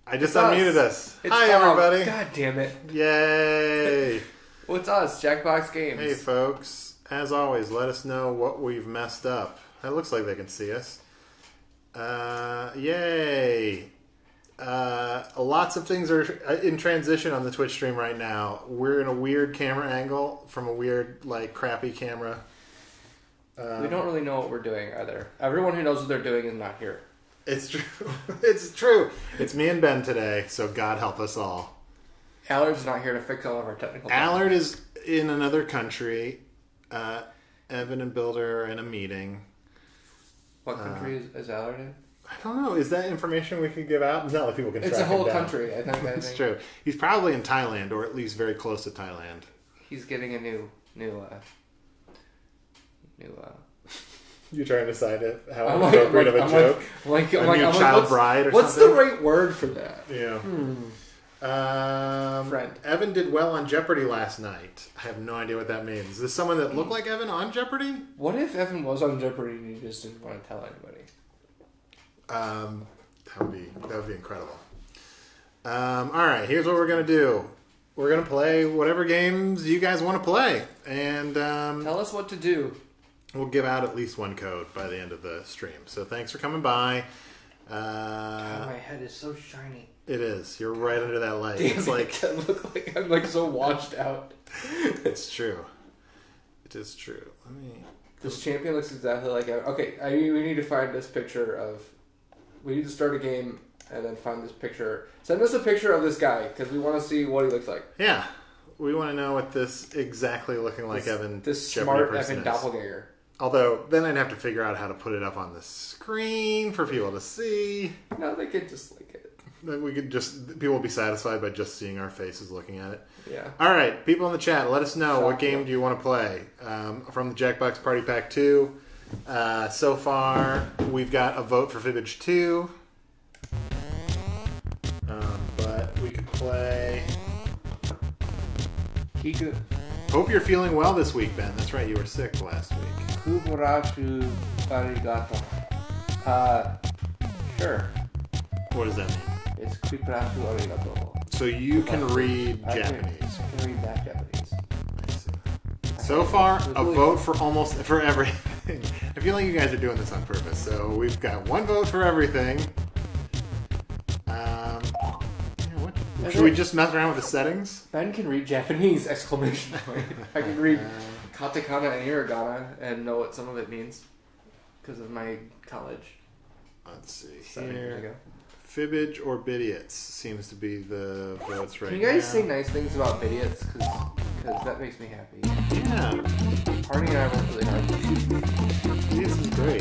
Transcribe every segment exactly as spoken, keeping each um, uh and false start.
I just It's unmuted us. us. It's Hi, Bob. everybody. God damn it. Yay. What's us? Jackbox Games. Hey, folks. As always, let us know what we've messed up. It looks like they can see us. Uh, yay. Uh, lots of things are in transition on the Twitch stream right now. We're in a weird camera angle from a weird, like, crappy camera. Um, we don't really know what we're doing either. Everyone who knows what they're doing is not here. It's true. It's true. It's me and Ben today, so God help us all. Allard's not here to fix all of our technical Allard problems. Is in another country. Uh, Evan and Builder are in a meeting. What country uh, is, is Allard in? I don't know. Is that information we could give out? It's not like people can It's track a whole him down. country. I think That's true. He's probably in Thailand, or at least very close to Thailand. He's getting a new, new, uh, new, uh... You're trying to decide it, how I'm appropriate like, of a I'm joke? Like, a I'm like, new I'm child like, bride or what's something? What's the right word for that? Yeah. Hmm. Um, Friend. Evan did well on Jeopardy last night. I have no iddia what that means. Is this someone that looked like Evan on Jeopardy? What if Evan was on Jeopardy and he just didn't want to tell anybody? Um, that would be that would be incredible. Um, all right, here's what we're gonna do. We're gonna play whatever games you guys want to play, and um, tell us what to do. We'll give out at least one code by the end of the stream. So thanks for coming by. Uh, God, my head is so shiny. It is. You're right under that light. Damn it's it, like I look like I'm like so washed out. It's true. It is true. Let me. This champion looks exactly like Evan. Okay, I, we need to find this picture of. We need to start a game and then find this picture. Send us a picture of this guy because we want to see what he looks like. Yeah, we want to know what this exactly looking like this, Evan. This Jeopardy smart person Evan is. doppelganger. Although then I'd have to figure out how to put it up on the screen for people to see. No, they could just like it. Then we could just people will be satisfied by just seeing our faces looking at it. Yeah. All right, people in the chat, let us know Shop what game it. do you want to play um, from the Jackbox Party Pack two. Uh, so far, we've got a vote for Fibbage two. Um, but we could play. Kiku. Hope you're feeling well this week, Ben. That's right, you were sick last week. Kuburashu arigato. Uh, sure. What does that mean? It's Kuburashu arigato. So you can read I Japanese. Can, I can read that Japanese. I see. So far, a vote for almost for everything. I feel like you guys are doing this on purpose. So we've got one vote for everything. Um, yeah, what, should we just mess around with the settings? Ben can read Japanese! Exclamation point. I can read katakana and hiragana and know what some of it means because of my college. Let's see Seven here. years ago. Fibbage or Bidiots seems to be the votes right now. Can you guys say nice things about Bidiots? Because that makes me happy. Yeah. Harney and I worked really hard. This is great.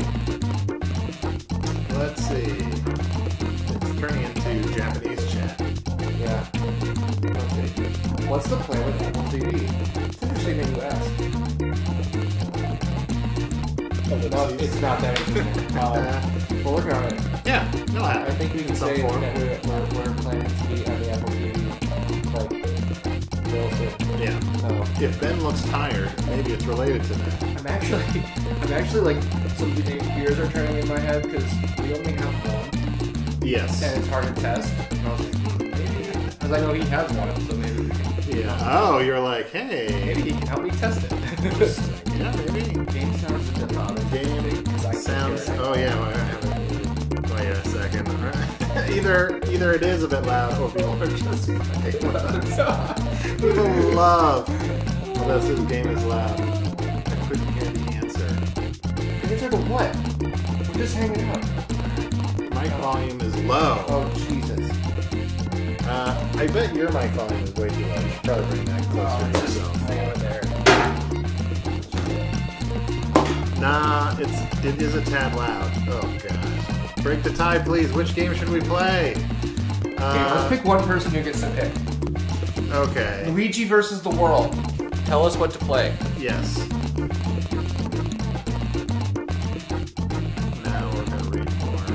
Let's see. It's turning into Japanese chat. Yeah. Okay. What's the plan with Apple T V? It's interesting that you asked. Oh, No, it's not that interesting. Um, we're working on it. Yeah, no, I, I think we can some say form. that we're, we're, we're planning to be on the Apple T V like real soon. Yeah. So If Ben looks tired, maybe it's related to that. I'm actually, I'm actually like some gears are turning in my head because we only have one, Yes. and it's hard to test. And I was like, hmm, maybe because I know he has one, so maybe we can. Yeah. Oh, you're like, hey. Maybe he can help me test it. Yeah, maybe. Game sounds a bit loud. Game sounds. Oh yeah. Well, I have it. Wait a second. All right. either either it is a bit loud, or people are just fucking loud. People love. Well, this game is loud. I couldn't hear the answer. The answer to what? We're just hanging out. Mic volume is low. Oh Jesus. Uh, I bet your mic volume is way too low. You should probably bring that closer to yourself. Hang over there. Nah, it's it is a tad loud. Oh gosh. Break the tie, please. Which game should we play? Okay, Uh, let's pick one person who gets to pick. Okay. Luigi versus the world. Tell us what to play. Yes. Now we're gonna read more.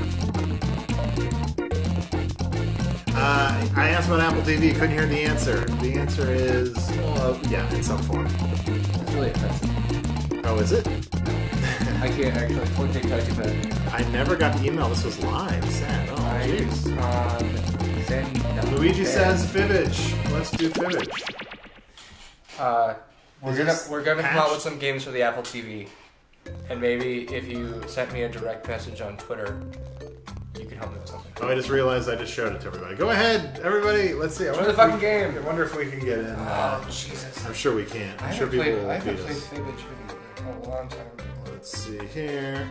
Uh, I asked about Apple T V. Couldn't hear the answer. The answer is, well, yeah, in some form. It's really offensive. Oh, is it? I can't actually click take type it. I never got the email. This was live. Sad. Oh, I, jeez. um, Sandy. No. Luigi says Fibbage. Let's do Fibbage. Uh, we're Is gonna this we're gonna come patch? out with some games for the Apple T V, and maybe if you sent me a direct message on Twitter, you could help me with something. Oh, I just realized I just showed it to everybody. Go ahead, everybody. Let's see. I Show wonder the if we- fucking game. I wonder if we can get in. Uh, Oh Jesus! I'm sure we can. I I'm sure haven't people played. will I haven't beat played us. Fibbage in a long time. Let's see here.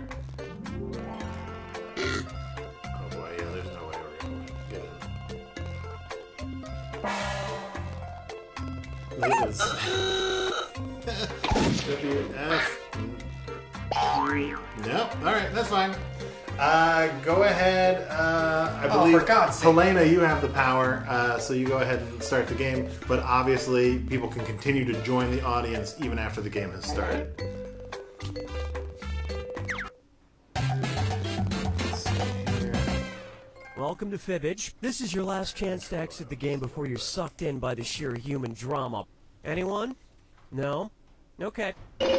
Oh boy, yeah, there's no way we're gonna get in. It is W F. No, all right, that's fine. Uh, go ahead. Uh, I Oh, believe for God's sake. Helena, you have the power, uh, so you go ahead and start the game. But obviously, people can continue to join the audience even after the game has started. Let's see here. Welcome to Fibbage. This is your last chance to exit the game before you're sucked in by the sheer human drama. Anyone? No? Okay.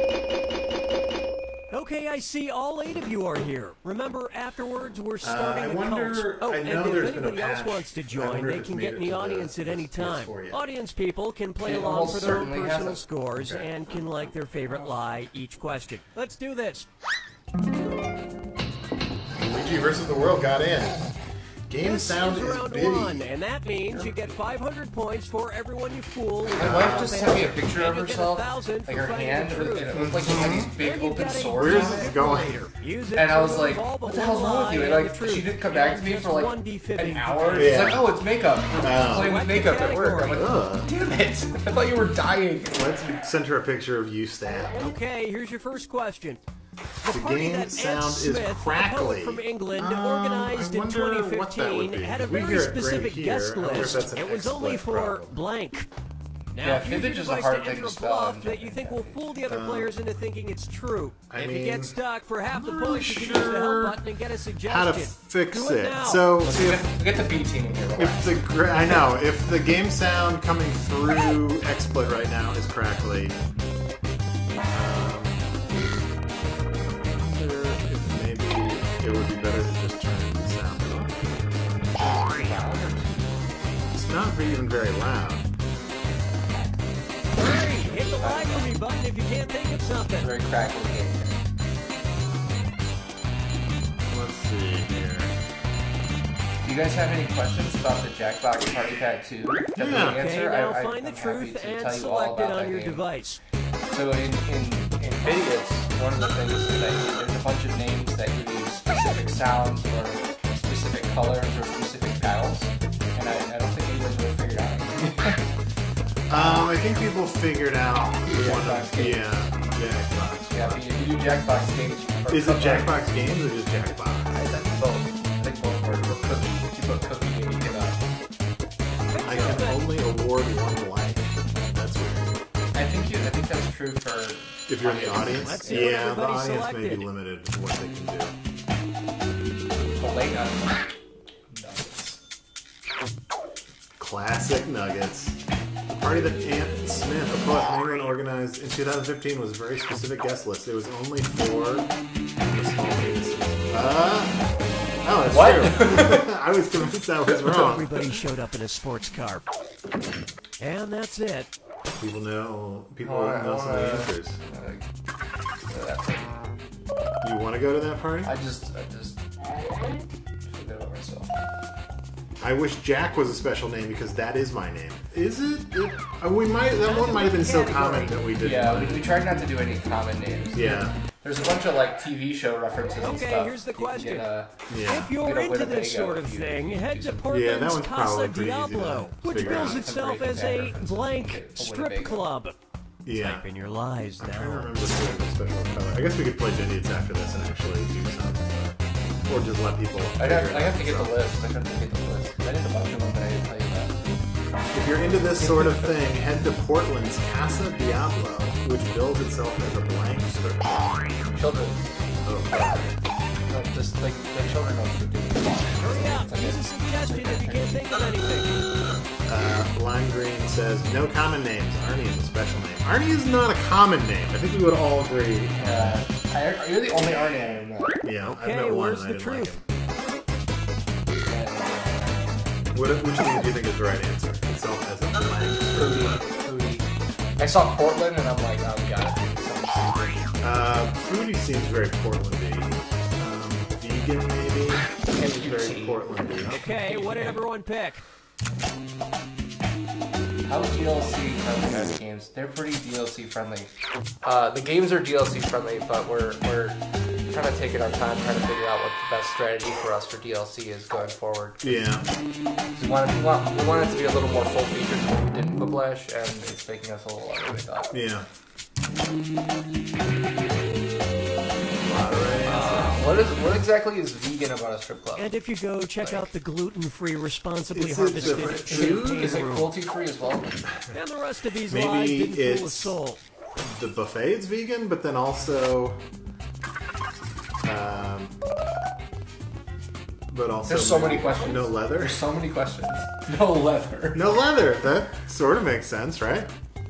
Okay, I see all eight of you are here. Remember, afterwards we're starting I the wonder- cults. Oh, I and know if there's been a anybody else patch. wants to I join, wonder if they it's can made get it in the to the audience at any P S time. four yet. Audience people can play It along almost for their own certainly personal hasn't. scores Okay. and can like their favorite lie each question. Let's do this. Luigi versus the World got in. Game This sound is is round bitty. one, and that means you get five hundred points for everyone you fool. My wife just sent me a picture of And you get herself, a thousand like for her finding hand, the and truth. it looked like she had these big And you've open got a swords. Where's on this it. going? Use it And I to was like, remove all what but the hell's one wrong with you? lie And and like, the she truth. didn't come back to me Just for like one defibbing an hour. feature. She's like, oh, it's makeup. Oh. Playing with makeup at work. I'm like, Ugh. damn it! I thought you were dying. Let's send her a picture of you stabbed. Okay, here's your first question. The party game that Ed sound is Smith, a poet crackly. from England, Um, organized I in wonder twenty what that would fifteen, be. had a We very hear it right specific here. guest I wonder if list. that's an It was only XSplit for problem. blank. Now, Yeah, use Fibbage your is a device hard to thing enter to a spell bluff and- that you think will fool the other players into thinking it's true. I if mean, you get stuck for half I'm the not really points, you can use the sure help button and get a suggestion. How to fix Do it it? now. So, Let's see get, if, get the B team in here. if the gra- I know if the game sound coming through XSplit right now is crackly. Um, I wonder if maybe it would be better to just turn the sound off. It's not even very loud. Hurry, hit the like for me button if you can't think of something. Very crackly game. Let's see here. Do you guys have any questions about the Jackbox Party Pack two? That we Yeah. can Okay, answer? now I, I, find the I'm happy truth to and tell you all select it about on that your game. device. So in, in, in videos, one of the things is that there's a bunch of names that give you specific sounds or specific colors or specific battles, and I, I don't think anybody's really figured out anything. Um, I think people figured out one Jackbox of Games. yeah, Jackbox. Yeah, if you, if you do Jackbox Games, or Is it Cook- Jackbox Games or just Jackbox? I think both. I think both were, were cookie. If you put cookie and you get a... I can only award one like. That's weird. I think you. I think that's true for. If you're in the audience, Let's see what yeah, the everybody audience may be selected. limited to what they can do. Well, late on. Classic Nuggets. The party that Aunt Smith, a poet from England, organized in two thousand fifteen was a very specific guest list. It was only for the small businesses. Uh, oh, that's What? true. I was convinced that was wrong. Everybody showed up in a sports car. And that's it. People know. People Oh, I know some of the wanna- answers. Uh, You want to go to that party? I just. I just. Forget about myself. I wish Jack was a special name because that is my name. Is it? it uh, we might. That one might have been so common that we didn't. Yeah, we, we tried not to do any common names. Yeah. There's a bunch of like T V show references and Okay, stuff. here's the You can question. Get, uh, Yeah. If you're Get a into this Winnebago sort of if you- thing, if you head do to something. Portland's Yeah, that one's Casa probably pretty easy to Diablo, which figure bills out. itself Breaking as Bad a reference. blank A strip Winnebago. club. Yeah. Type in your lies I don't now. remember if there was a special color. I guess we could play Idiots after this and actually do some. Or just let people. I figure have, it I have to out get the themselves. list. I have to get the list. I did a bunch of them, but I didn't tell you that. If you're into this sort of thing, head to Portland's Casa Diablo, which builds itself as a blank strip club. Children. Oh, No, just like the children know what to do. Hurry up, use a suggestion if you can't think of anything. Uh, Lime Green says, no common names. Arnie is a special name. Arnie is not a common name. I think we would all agree. Uh, I, you're the only Arnie I know. Yeah, I Okay, met one where's and I the didn't like truth? him. What, which one do you think is the right answer? Itself as a blank. Foodie. Foodie. I saw Portland and I'm like, oh, we got it. Uh, foodie seems very Portlandy. Um, vegan maybe? Seems very Portlandy. Okay, what did everyone pick? How D L C friendly are the games? They're pretty D L C friendly. Uh, the games are D L C friendly, but we're we're kind of taking our time trying to figure out what the best strategy for us for D L C is going forward. Yeah. We want it, we want, we want it to be a little more full featured than what we did in Quiplash, and it's making us a little longer than we thought. Yeah. Uh, what is what exactly is vegan about a strip club? And if you go check out the gluten-free, responsibly It's a harvested different champagne Food? Is it room. cruelty free as well? And the rest of these Maybe lies didn't fool a it's- soul. The buffet's vegan, but then also... Um, but also... There's so many questions. No leather? There's so many questions. No leather. No leather! That sort of makes sense, right?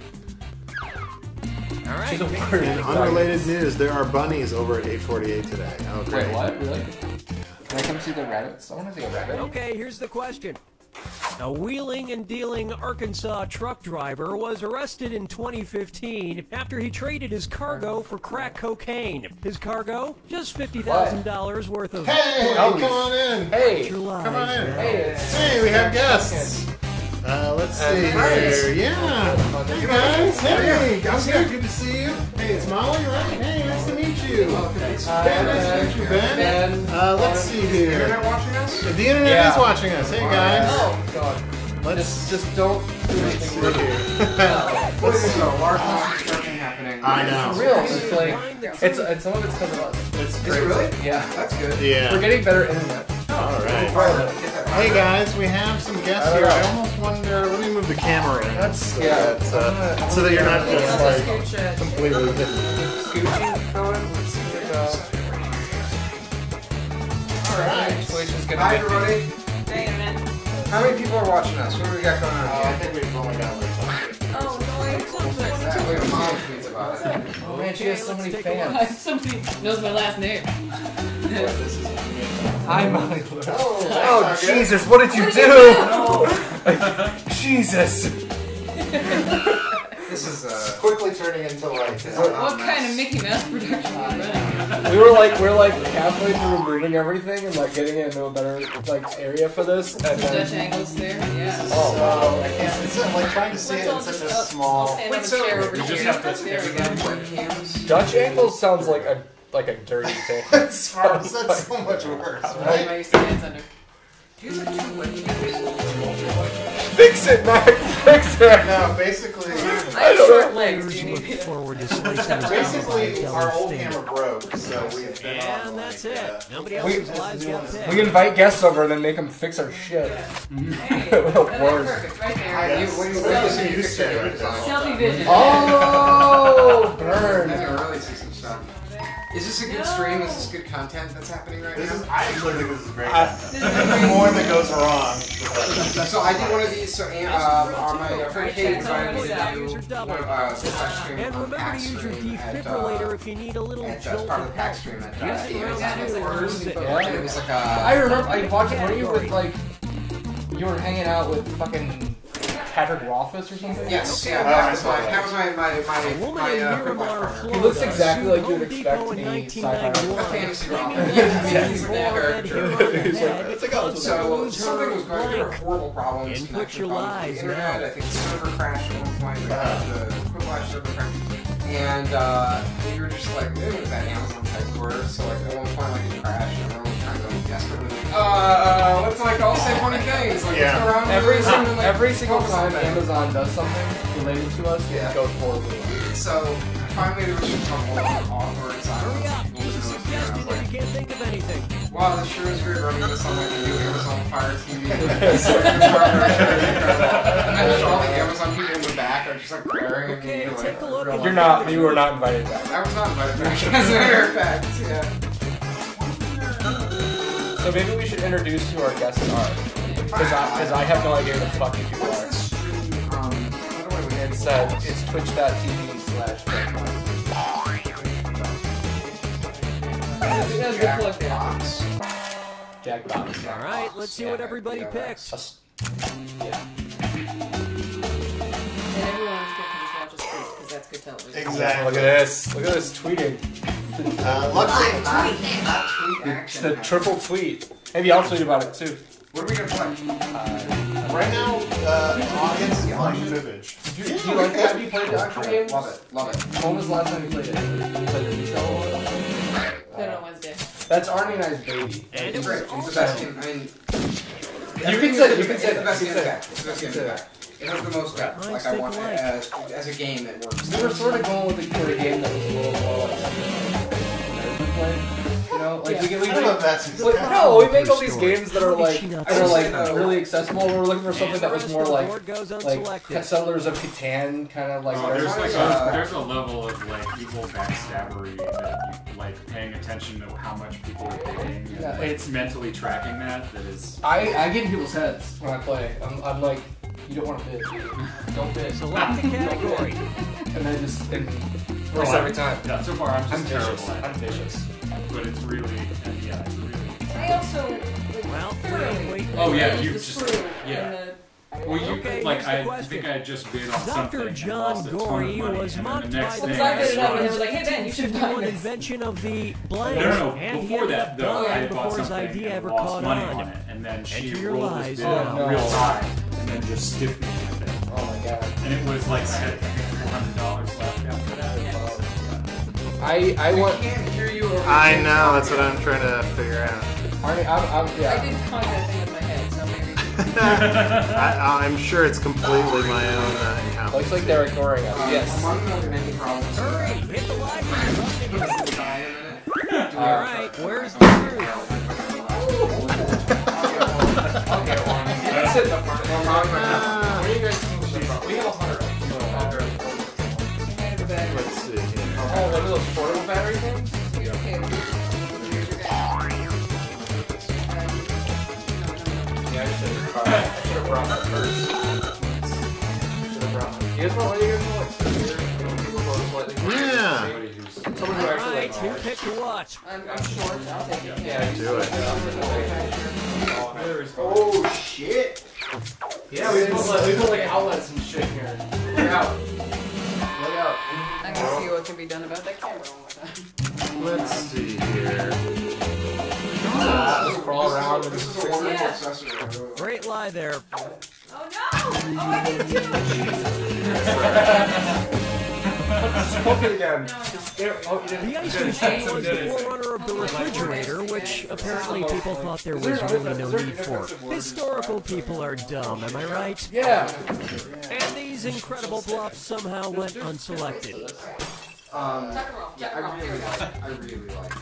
All right. She's a word. In unrelated news, there are bunnies over at eight forty-eight today. Oh, great. Wait, what? Really? Can I come see the rabbits? I want to see a rabbit. Okay, here's the question. A wheeling and dealing Arkansas truck driver was arrested in twenty fifteen after he traded his cargo for crack cocaine. His cargo? Just fifty thousand dollars worth of... Hey! Oh, Come on in! Hey! July. Come on in! Hey, it's- Hey, we have guests! Uh, let's see And friends. here. Yeah! Hey guys! Hey! I'm good. Good to see you. Hey, it's Molly, right? Hey, nice to meet you. Ben, nice to meet you, Ben. Ben. Uh, let's see here. Internet watching us? The internet Yeah. is watching us. Hey guys. Oh, God. Let's Just, just don't do see anything weird. here. What is a large amount of construction happening? I know. For real, it's like, it's, it's some of it's because of us. It's Is it crazy. really? Yeah. That's good. Yeah. We're getting better internet. All right. Get that Hey guys, we have some guests I don't here. know. I almost wonder. Let me move the camera around. That's- so yeah. that, uh, I'm gonna- so that you're not just Yeah. like Scooch it. completely hidden. Scooching going. Let's see here go. All right. Twitch is gonna Hi get everybody. Hey, man. How many people are watching us? What do we got going on Uh, I here? think we've only got like Oh, no, it's not Wait, Mom tweets about it. Oh man, she has so many let's take a fans. Somebody knows my last name. this is Hi, Molly. Oh, Oh, Jesus, what did you do? Jesus. This is uh. quickly turning into like. This is Uh, a What mess. kind of Mickey Mouse production are you running? We were like, we're like halfway through removing everything and like getting into a better like area for this, and Dutch then angles there, yeah. oh wow. I can't. It's like trying to see it in Let's all such just a up- small. stand on Wait, the so chair over you here. just have to There we go. webcams? Dutch angles sounds like a like a dirty thing. That's far. That's so much worse, Right? right? I used to dance under. Do you like two webcams? Fix it, Mac. Fix it. No, basically, I I have don't short legs. Do you Look need me to? forward to slicing his basically, Jello our old steak. camera broke, so we've been on And that's like, it. uh, Nobody we- else's lives got We picked. invite guests over and then make them fix our shit. Hey, What that's worse. perfect, right Hi, there. you, what do you, What what do do you you use fix to your right design? Selfie vision. Oh, I burn. can really see some stuff. Is this a good stream? Is this good content that's happening right This now? is. I actually think this is great. I- This is The great. more that goes wrong, the better. So I did one of these. So Ann- uh, uh, my friend Kate invited me to User do double. one of uh, the pack stream And on remember pack to use your stream at, defibrillator uh, if you need a little at jolt that's part of of the pack help. stream at Yeah, uh, the Amazon yeah, headquarters. it's Yeah. And it was like a. I remember I watched it. Were you with like you were hanging out with fucking Patrick Rothfuss or something? Yes, yeah, Oh, that I was saw my, that. that was my, my, A my, woman my, in uh, Miramar, quick partner. Florida, He looks exactly like sued you'd Home expect Depot to in be nineteen sci-fi. A ninety-one. fantasy Claiming rock. he Yeah, was yeah, using he's a more red character. hair on the He's like, head. "It's a ghost." So Lose something her was going. There were blank. horrible problems. Input connection your problems with lies the internet. now. I think the server crashed at one point. We had the Quiplash server crash, and uh, we were just like, it was at Amazon headquarters. So like at one point, like it crashed, and everyone was trying to like desperately, like, uh, uh, let's like all say funny things. Like Yeah. let's go around Every and single like, every single focus time on that. Amazon does something related to us, Yeah. it goes horribly wrong. So finally, there was just a whole awkward Hurry silence. up! People Give just a listening, and I suggestion was if like, you can't think of anything. wow, this sure is weird running this on like the new Amazon Fire T V. So it's hard to actually incredible. And then just all the Amazon people in the back are just like glaring at me. Okay, like, take a look real at You're like- not. You were not invited back. I was not invited back, as a matter of fact. Yeah. So maybe we should introduce who our guests are, because I, cause I have no idea who the fuck you people What's are. the stream? Um, how do I win? It's uh, it's twitch.tv slash That's a good plug there. Jackbox. Jackbox. All right, let's see what Yeah, everybody yeah, picked. A s- Yeah. And everyone's going to just watch us tweet because that's good television. Exactly. Look at this. Look at this tweeting. Uh, luckily, Not tweet action. The triple tweet. Maybe I'll tweet about it too. What are we gonna play? Uh, right now, uh, the audience is playing Fibbage. do, you, do you like that? Have you played the actual game? Love it. Love it. When was the last time you played it? You played the retail one? Put it on Wednesday. That's Arnie and I's baby. And it It's was great. It's the also best game. I mean, You can say you can it's say the best you game can in the say pack. It's the best game in the pack. It has the most depth. Like I want it as as a game that works. We were sort of going with a, with a game that was a little more like we played. You know, like we, we, I don't know if that's Like, no, we make all these Story. games that are like that are like uh, really accessible. We were looking for something And that the was rest more of the like board goes like unselected. Settlers of Catan kind of like. Oh, there's like Uh, a, there's a level of like evil backstabbery that you like paying attention to how much people are bidding. And, Yeah, like, it's- mentally tracking that. That is. I I get in people's heads when I play. I'm, I'm like, you don't want to bid. Don't bid. Select a category. And then just and Oh, works I'm- every time. Yeah, so far I'm just I'm terrible vicious. at I'm it. vicious. But it's really, and yeah, it's really. I also, like, Well, thoroughly wait, wait. Oh, yeah, use you the just- screw yeah. and the- Well, you Okay, like here's the I question. think I just bid on Doctor something and John lost a ton of Gorey money, was and then mocked the next by thing Because I I bid it up and saw- it was like, hey Ben, you should buy One this. invention of the blank. No, no, no. And he Before ended that, up though, I dying had bought before his something idea and ever lost caught money on. on it, and then she Enter your rolled lies this bid now. real high, and then just stiffed me with it. Oh my god. And it was like I had four hundred dollars left after that. I I want. I can't hear you over I the- know, that's what I'm trying to figure out. Arnie, I'm, I'm I yeah. did conjure that thing with my head, so maybe. I, I'm sure it's completely my own uh, encounter. Looks like they're ignoring us. Uh, Yes. Among the many problems. Hurry, hit the live button. Die in a minute. All right, where's the truth? I'll get one. You can sit in the front. Well, probably not. What do you guys think we should probably- We have a hundred. Kind of a bad. Let's see here. Oh, one of those portable battery things? Okay, here's your guy. Yeah, I should have brought, I should have brought that first. Should have brought that. You guys want, what do you guys want? Like, severe, you know, people who are slightly- Yeah. Somebody who's Someone who All actually right, like, who picked what? I'm, I'm short, I'll take it. yeah, Do it. Oh shit! Yeah, we put like, we put like outlets and shit here. Look out. Look out. I'm gonna see what can be done about that camera one more time. Let's see here. Just crawl around with This this. is a wonderful Yeah. accessory. Great lie there. Oh no! Oh, I did too! Poke it again. No, no. There, oh, you didn't. The ice machine was the forerunner of the refrigerator, which apparently people thought there was really no need for. Historical people are dumb, am I right? Yeah. And these incredible bluffs somehow went unselected. Um, Tuck 'em off, yeah, tuck 'em I off, really here we go. like. I really like.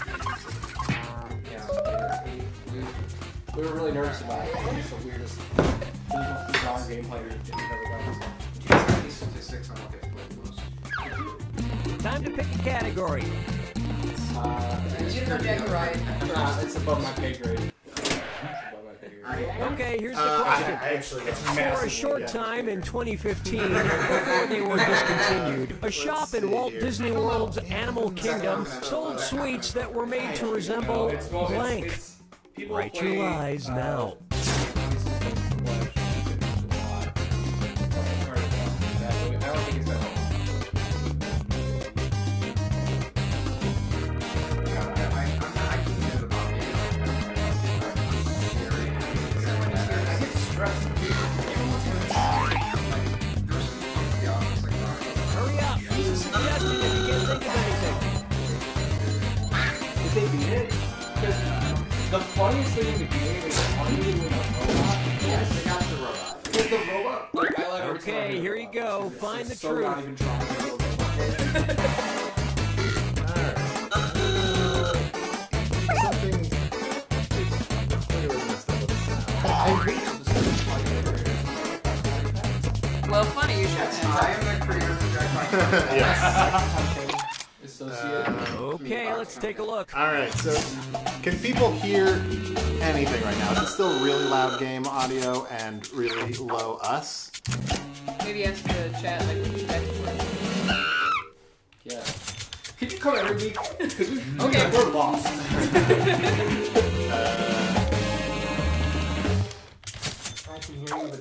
Yeah. We were really nervous about it. It's the weirdest, the most bizarre gameplay we've ever done. Do you have any statistics on what they've played most? Time to pick a category. Uh, You didn't know Jack could ride. nah, it's above my pay grade. It's above my pay grade. Okay, here's the Uh, question. I actually It's For a massive. short time in twenty fifteen, before they were discontinued, a shop in Walt Disney World's Animal Kingdom sold sweets that were made to resemble It's- well, it's- blank. it's- people Write play, your lies uh, now. I don't think it's that hard. I, I, I can get it about me. I get stressed. Hurry up! Use a suggestion if you can't think of anything. Did they beat it? Because the funniest thing in the game is arguing with a robot. Yes, I got the robot. Because the robot, like, I like every time I Okay, hear here the you robot. go. It's Find the so not truth. even trying to build a robot. Something. Clearly messed up with the sound. I hate this. Well, funny you should Yes, have. I am the creator of Jackbox Games. Yes. Associate. Uh, Okay, let's take a look. all right. So, can people hear anything right now? Is it still really loud game audio and really low us? Maybe ask the chat like what you guys were. Yeah. Could you come every week? Because we Okay. we're lost. Uh, I can hear you, but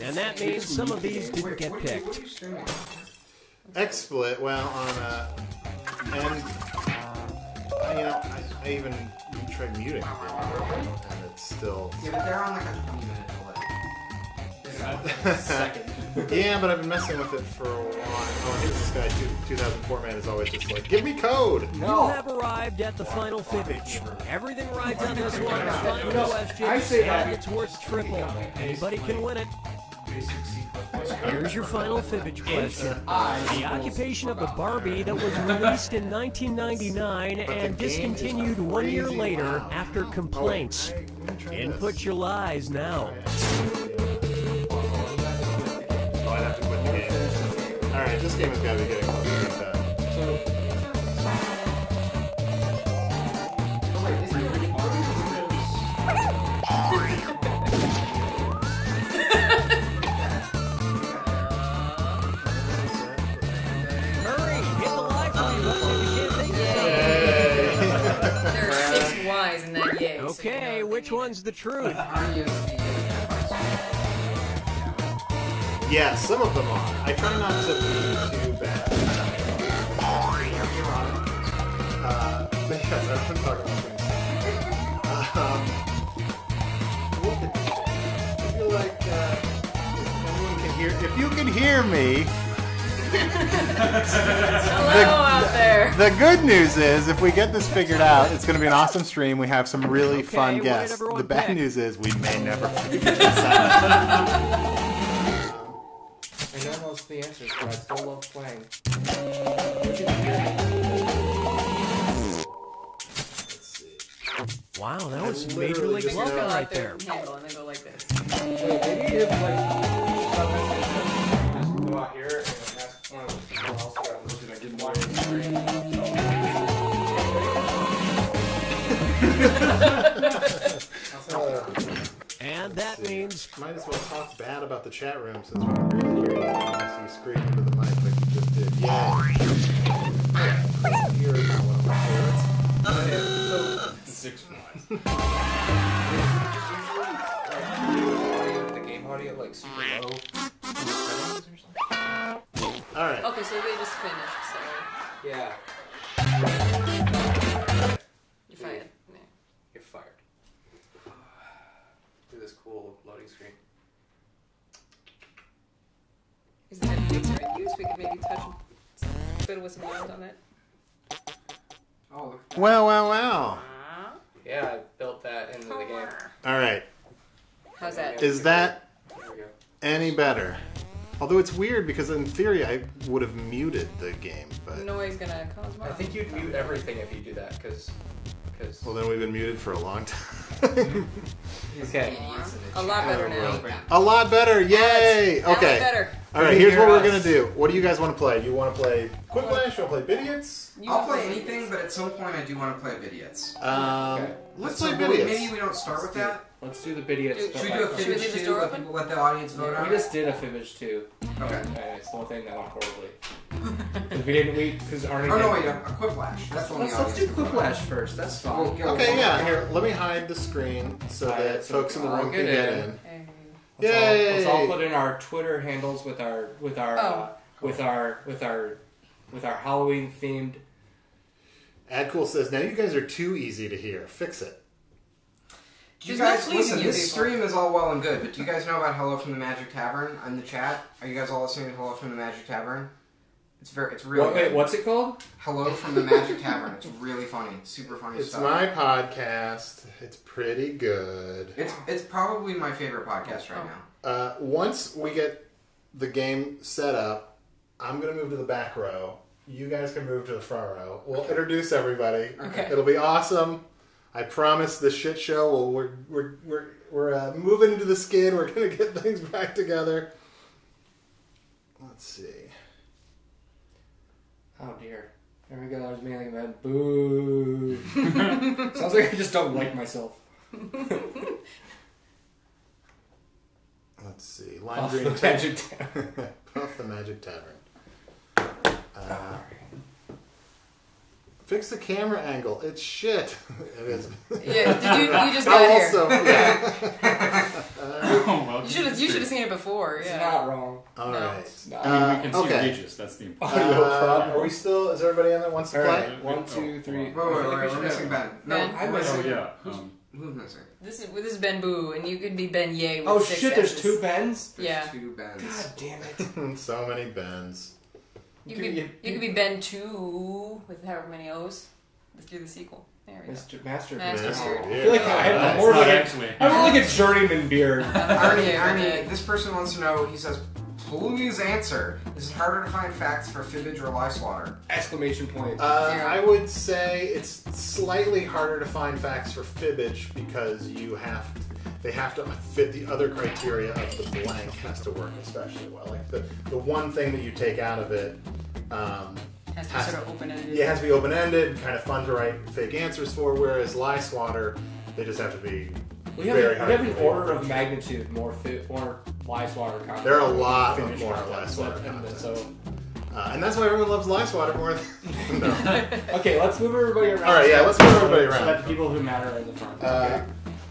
And that means some of these didn't Wait, get what are you- picked. what are you streaming? XSplit, well, on uh, and uh, you know, I, I even tried muting it, and it's still. Yeah, but they're on like a twenty minute delay. Second. Yeah, but I've been messing with it for a while. Oh, here's this guy, two thousand four man, is always just like, give me code! You have arrived at the final fibbage. Everything rides on this one final No, question, I say and that. it's worth triple. Anybody can win it. Here's your final fibbage question. The occupation of the Barbie that was released in nineteen ninety-nine and discontinued one year later after complaints. Input your lies now. Oh, I'd have to quit the game. Alright, this game has got to be getting close to being done. Hurry, hit the live button if you can't think of it. There are six Y's in that yay. so you Okay, know which that- one's the truth? Are you the Yeah, some of them are. I try not to be too bad. Uh, but yes, I don't talk about things. Um, look at this. I feel like uh, if anyone can hear. If you can hear me, Hello out there. the good news is, if we get this figured out, it's going to be an awesome stream. We have some really Okay, fun what did guests. everyone The bad pick? news is, we may never figure this out. I know most of the answers, but I still love playing. Let's see. Wow, that was I Major literally League just Bluffing know- right there. Handle and then go like this. Wait, maybe if like just go out here and ask one of the people else to get watch the screen. And that means Might as well talk bad about the chat room since we're not really hearing it unless you scream into the mic like you just did. Yay! You're not one of my favorites. So Six one. usually like the game audio like super low in the settings or something. Alright. Okay, so they just finished, so Yeah, you're fired. Yeah. you're fired. Do this cool loading screen. Is the type of mixer I use? We could maybe touch and fiddle with some lines on it. Oh, look. Wow, wow, wow. Yeah, I built that into the game. Alright. How's that? Is that There we go. any better? Although it's weird because in theory I would have muted the game, but. Noise gonna cause more. I think you'd mute everything if you do that, because. Because. Well, then we've been muted for a long time. Okay. A lot better now. A lot better! Yay! Now Okay. better. Alright, here's what we're Hear gonna us. do. What do you guys want to play? You want to play Quick Flash? You want to play Bidiots? You I'll can play anything, but at some point I do want to play Bidiots. Um, Okay. let's So play maybe- Bidiots. Maybe we don't start with that. Let's do the video. Dude, Should we do a Should we Fibbage leave this two? door Let, open? people, let the audience vote on We it? just did a Fibbage too. Okay. And it's the one thing that went horribly. Because we didn't, we, because Arnie Oh, no, didn't- wait, a, a Quiplash. That's the one Let's, the let's do audience can vote on. Quiplash first, that's fine. We'll get- Okay, we'll- yeah, here, let me hide the screen so Hide that it so folks in the we can room all can get get in. in. Hey. Let's all, let's all Yay! put in our Twitter handles with our, with our, uh, Oh. with our, with our, with our Halloween themed. Adcool says, now you guys are too easy to hear. Fix it. Do you There's no guys, pleasing listen, you this people. stream is all well and good, but do you guys know about Hello from the Magic Tavern in the chat? Are you guys all listening to Hello from the Magic Tavern? It's very, it's really What, wait, good. what's it called? Hello from the Magic Tavern. It's really funny. Super funny It's stuff. my podcast. It's pretty good. It's it's probably my favorite podcast right Oh. now. Uh, once we get the game set up, I'm going to move to the back row. You guys can move to the front row. We'll introduce everybody. Okay. It'll be awesome. I promise the shit show. Well, we're we're we're we're uh, moving into the skin. We're gonna get things back together. Let's see. Oh dear. There we go, there's me like a bad boo. Sounds like I just don't like myself. Let's see. Lime Off green the tip. Magic Tavern. Off the Magic Tavern. Uh, fix the camera angle. It's shit. It is. Yeah, did you, you just Oh, got here. also, yeah. Oh, well, You You should have. You should have seen it before. It's Yeah. not wrong. All No. right. It's not. I mean, Uh, we can see okay. the ages. That's the important. Audio Uh, problem. are we still? Is everybody in that wants to All play? right, one, two, three. Wait, wait, I think wait, we we're should missing have- Ben. No, Ben? I'm we're missing. Oh missing. yeah. Um, Who's missing? This is this is Ben Boo, and you could be Ben Ye. With Oh six shit! There's S's. two Bens. There's Yeah. two Bens. God damn it! So many Bens. You could be, you could be Ben Two with however many O's. Let's do the sequel. There we go. Mister Master. Master Beard. Beard. I feel like I have Nice. more Not like a, actually. I have like a journeyman beard. Arnie, Okay, Arnie, okay. this person wants to know, he says, please answer. Is it harder to find facts for fibbage or lie slaughter? Exclamation point. Uh, Zero. I would say it's slightly harder to find facts for fibbage because you have to, they have to fit the other criteria of the blank has to work especially well. Like the, the one thing that you take out of it um, Has to be has sort of open-ended. yeah, it has to be open-ended, kind of fun to write fake answers for, whereas lie swatter, they just have to be we have, very we hard have to an believe. order of magnitude more fit, more lie swatter content. There are a lot of Finish more content, lie swatter and content. So, Uh, and that's why everyone loves lie swatter more than... no. okay, let's move everybody around. All right, yeah, let's move everybody So around. that the people who matter are in the front. Uh,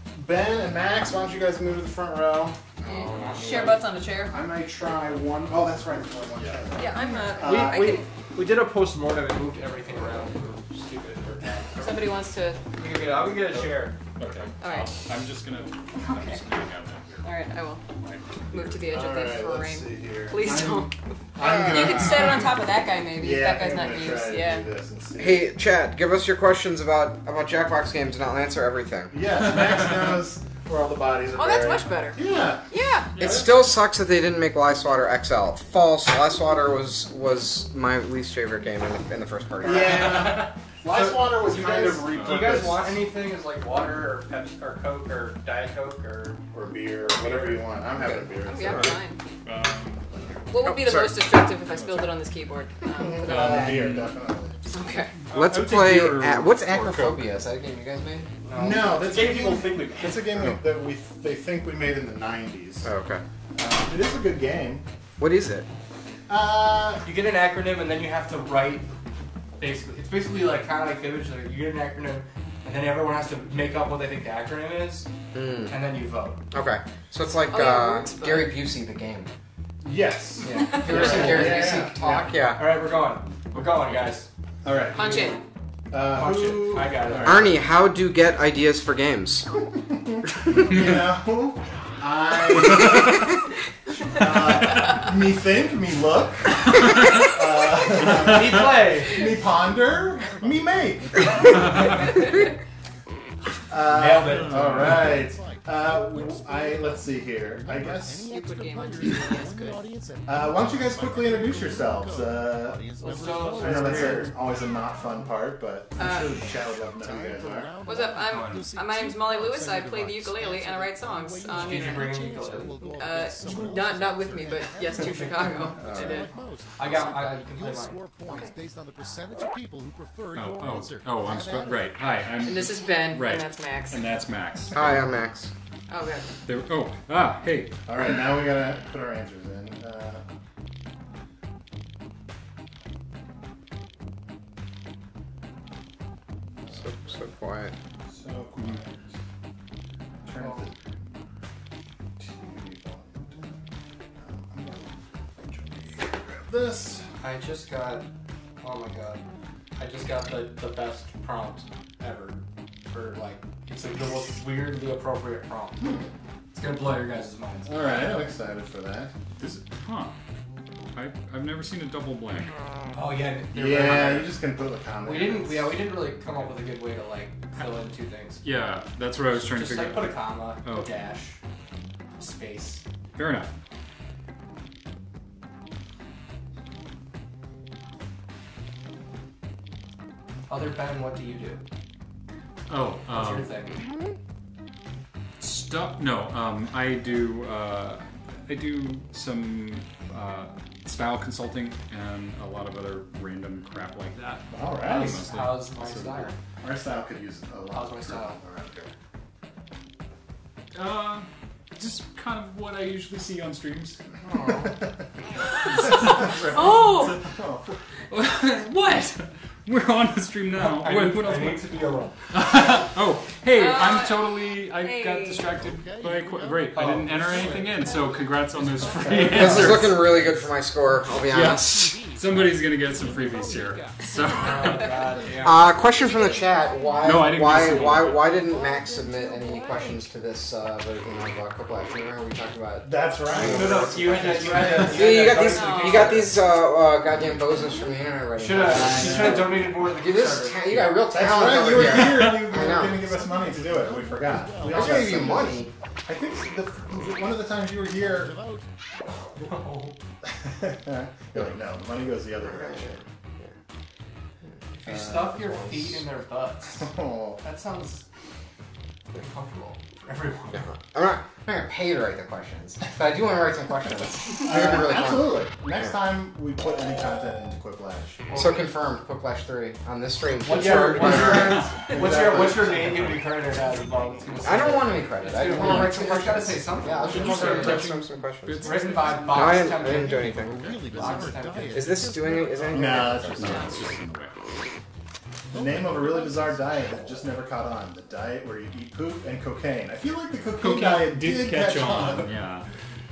Ben and Max, why don't you guys move to the front row? Oh, not me. Share butts on a chair. I might try one. Oh, that's right. There's only one chair. Yeah, I'm not. Uh, I we, can, we did a post-mortem and moved everything around. We're stupid. We're somebody wants to. We can get, I can get a chair. Okay. All right. I'll- I'm just gonna. I'm just gonna have that here. All right, I will move to the edge All of the right, let's frame. see here. Please I'm- don't. I'm gonna, You can set it on top of that guy, maybe. Yeah, if that I guy's think not I'm in gonna use. try to Yeah. do this and see. Hey, Chad, give us your questions about, about Jackbox Games and I'll answer everything. Yes, Max knows where all the bodies are Oh, that's buried. much better. Yeah. Yeah. It still sucks that they didn't make Lie Swatter X L. False. Lie Swatter was was my least favorite game in the, in the first party. Yeah. Lie swatter was you kind guys- of repurposed. Do you guys want anything as like water or Pepsi or Coke or Diet Coke or? Or beer, or whatever you want. I'm having a beer. Oh, so- yeah, I'm fine. Um, What would be Oh, the sorry. most destructive if I spilled it on this keyboard? Um, Uh, beer, definitely. okay. Let's I would say play. beer A- what's or Coke. Acrophobia? Is that a game you guys made? No, that's a game a people game- think we made. It's a game we, that we they think we made in the nineties. Oh, okay. Uh, it is a good game. What is it? Uh, You get an acronym and then you have to write. Basically, it's basically like kind of like image. Like you get an acronym, and then everyone has to make up what they think the acronym is, Mm. and then you vote. Okay. So it's like Oh, yeah, uh, words, but- Gary Busey, the game. yes. Yeah. Have you ever seen Gary Yeah, Busey yeah, talk? Yeah. All right, we're going. We're going, guys. All right. Punch it. Uh, Punch who, it. I got it. Arnie, how do you get ideas for games? You know, I uh, me think, me look, uh, We play. me ponder, me make. Uh, Nailed it. All right. Uh, I let's see here. I guess. You put game on T V. Yes, good. Uh, why don't you guys quickly introduce yourselves? Uh, So, I know that's a, always a not fun part, but I'm Uh, sure the chat would love to know who you guys are. What's up? I'm. Uh, my name's Molly Lewis. I play the ukulele and I write songs. Um, did you bring a ukulele? uh, not not with me, but yes, to Chicago. I did. I got. I, you can play mine. points based on the percentage of people who prefer oh, your oh, answer. oh, I'm sp- right. Hi, I'm. And this is Ben. Right. And that's Max. And that's Max. Hi, I'm Max. Oh, good. There, oh, ah, hey. All right, now we gotta put our answers in. Uh, So so quiet. so quiet. Turn off the T V volume. I'm gonna grab this. I just got. Oh my god. I just got the, the best prompt ever for like. It's like the most weirdly appropriate prompt. It's gonna blow your guys' minds. All right, I'm excited for that. Is, huh. I, I've never seen a double blank. Oh yeah. they're Yeah, very- you just can put a comment. We didn't. Yeah, we didn't really come up with a good way to like fill in two things. Yeah, that's what I was trying Just to like figure put out. a comma, Oh. a dash, a space. Fair enough. Other Ben, what do you do? Oh, What's your um, thing? stuff. No, um, I do. Uh, I do some uh, style consulting and a lot of other random crap like that. All right. How's, how's my style? Our style could use a lot. How's my of style? around here. Uh, just kind of what I usually see on streams. Oh! What? We're on the stream now. I, What- need, what else I am I- need to be alone. Oh, Hey, Uh, I'm totally. I hey. got distracted by. Qu- great, I didn't enter anything in, so congrats on those free This answers. is looking really good for my score, I'll be honest. Yes, somebody's gonna get some freebies here. So, Oh god, yeah. Uh, question from the chat: Why, No, I didn't why, get a why, single. why didn't Max submit any questions to this uh, version of uh, Quiplash? Remember how we talked about? That's right. No, no, you had to, you had to, Yeah, you had got to these. donate to You got Kickstarter. these uh, uh, goddamn bozos from the internet right Should now. have, you should have donated more to the Dude, this Kickstarter. ta- you got real That's talent right. over You were here. here and you I were know. going to give us money to do it. We forgot. We I all was got gonna give you some- money. I think the, one of the times you were here. No. You're like, no, the money goes the other direction. If you stuff your feet in their butts, Oh. that sounds comfortable for everyone. I'm not, I'm not gonna pay you to write the questions, but I do want to write some questions. It's Uh, gonna be really fun. absolutely. Next time we put any content into Quiplash. So confirmed, Quiplash three on this stream. What's Yeah, your, what's your, exactly. what's your, what's your name going to be credited as? Well, it's gonna say- I don't want any credit. I just want to write some You gotta questions. say something. Yeah, I'll You just should want to say write it. some, some questions. It's written by No, Box I didn't, I didn't do Temkin. anything. Really Box bizarre Temkin. diet. Is this doing it? Is anything? No, it's just no, not. it's just in the way. The name of a really bizarre diet that just never caught on. The diet where you eat poop and cocaine. I feel like the cocaine, Cocaine diet did catch on. Yeah.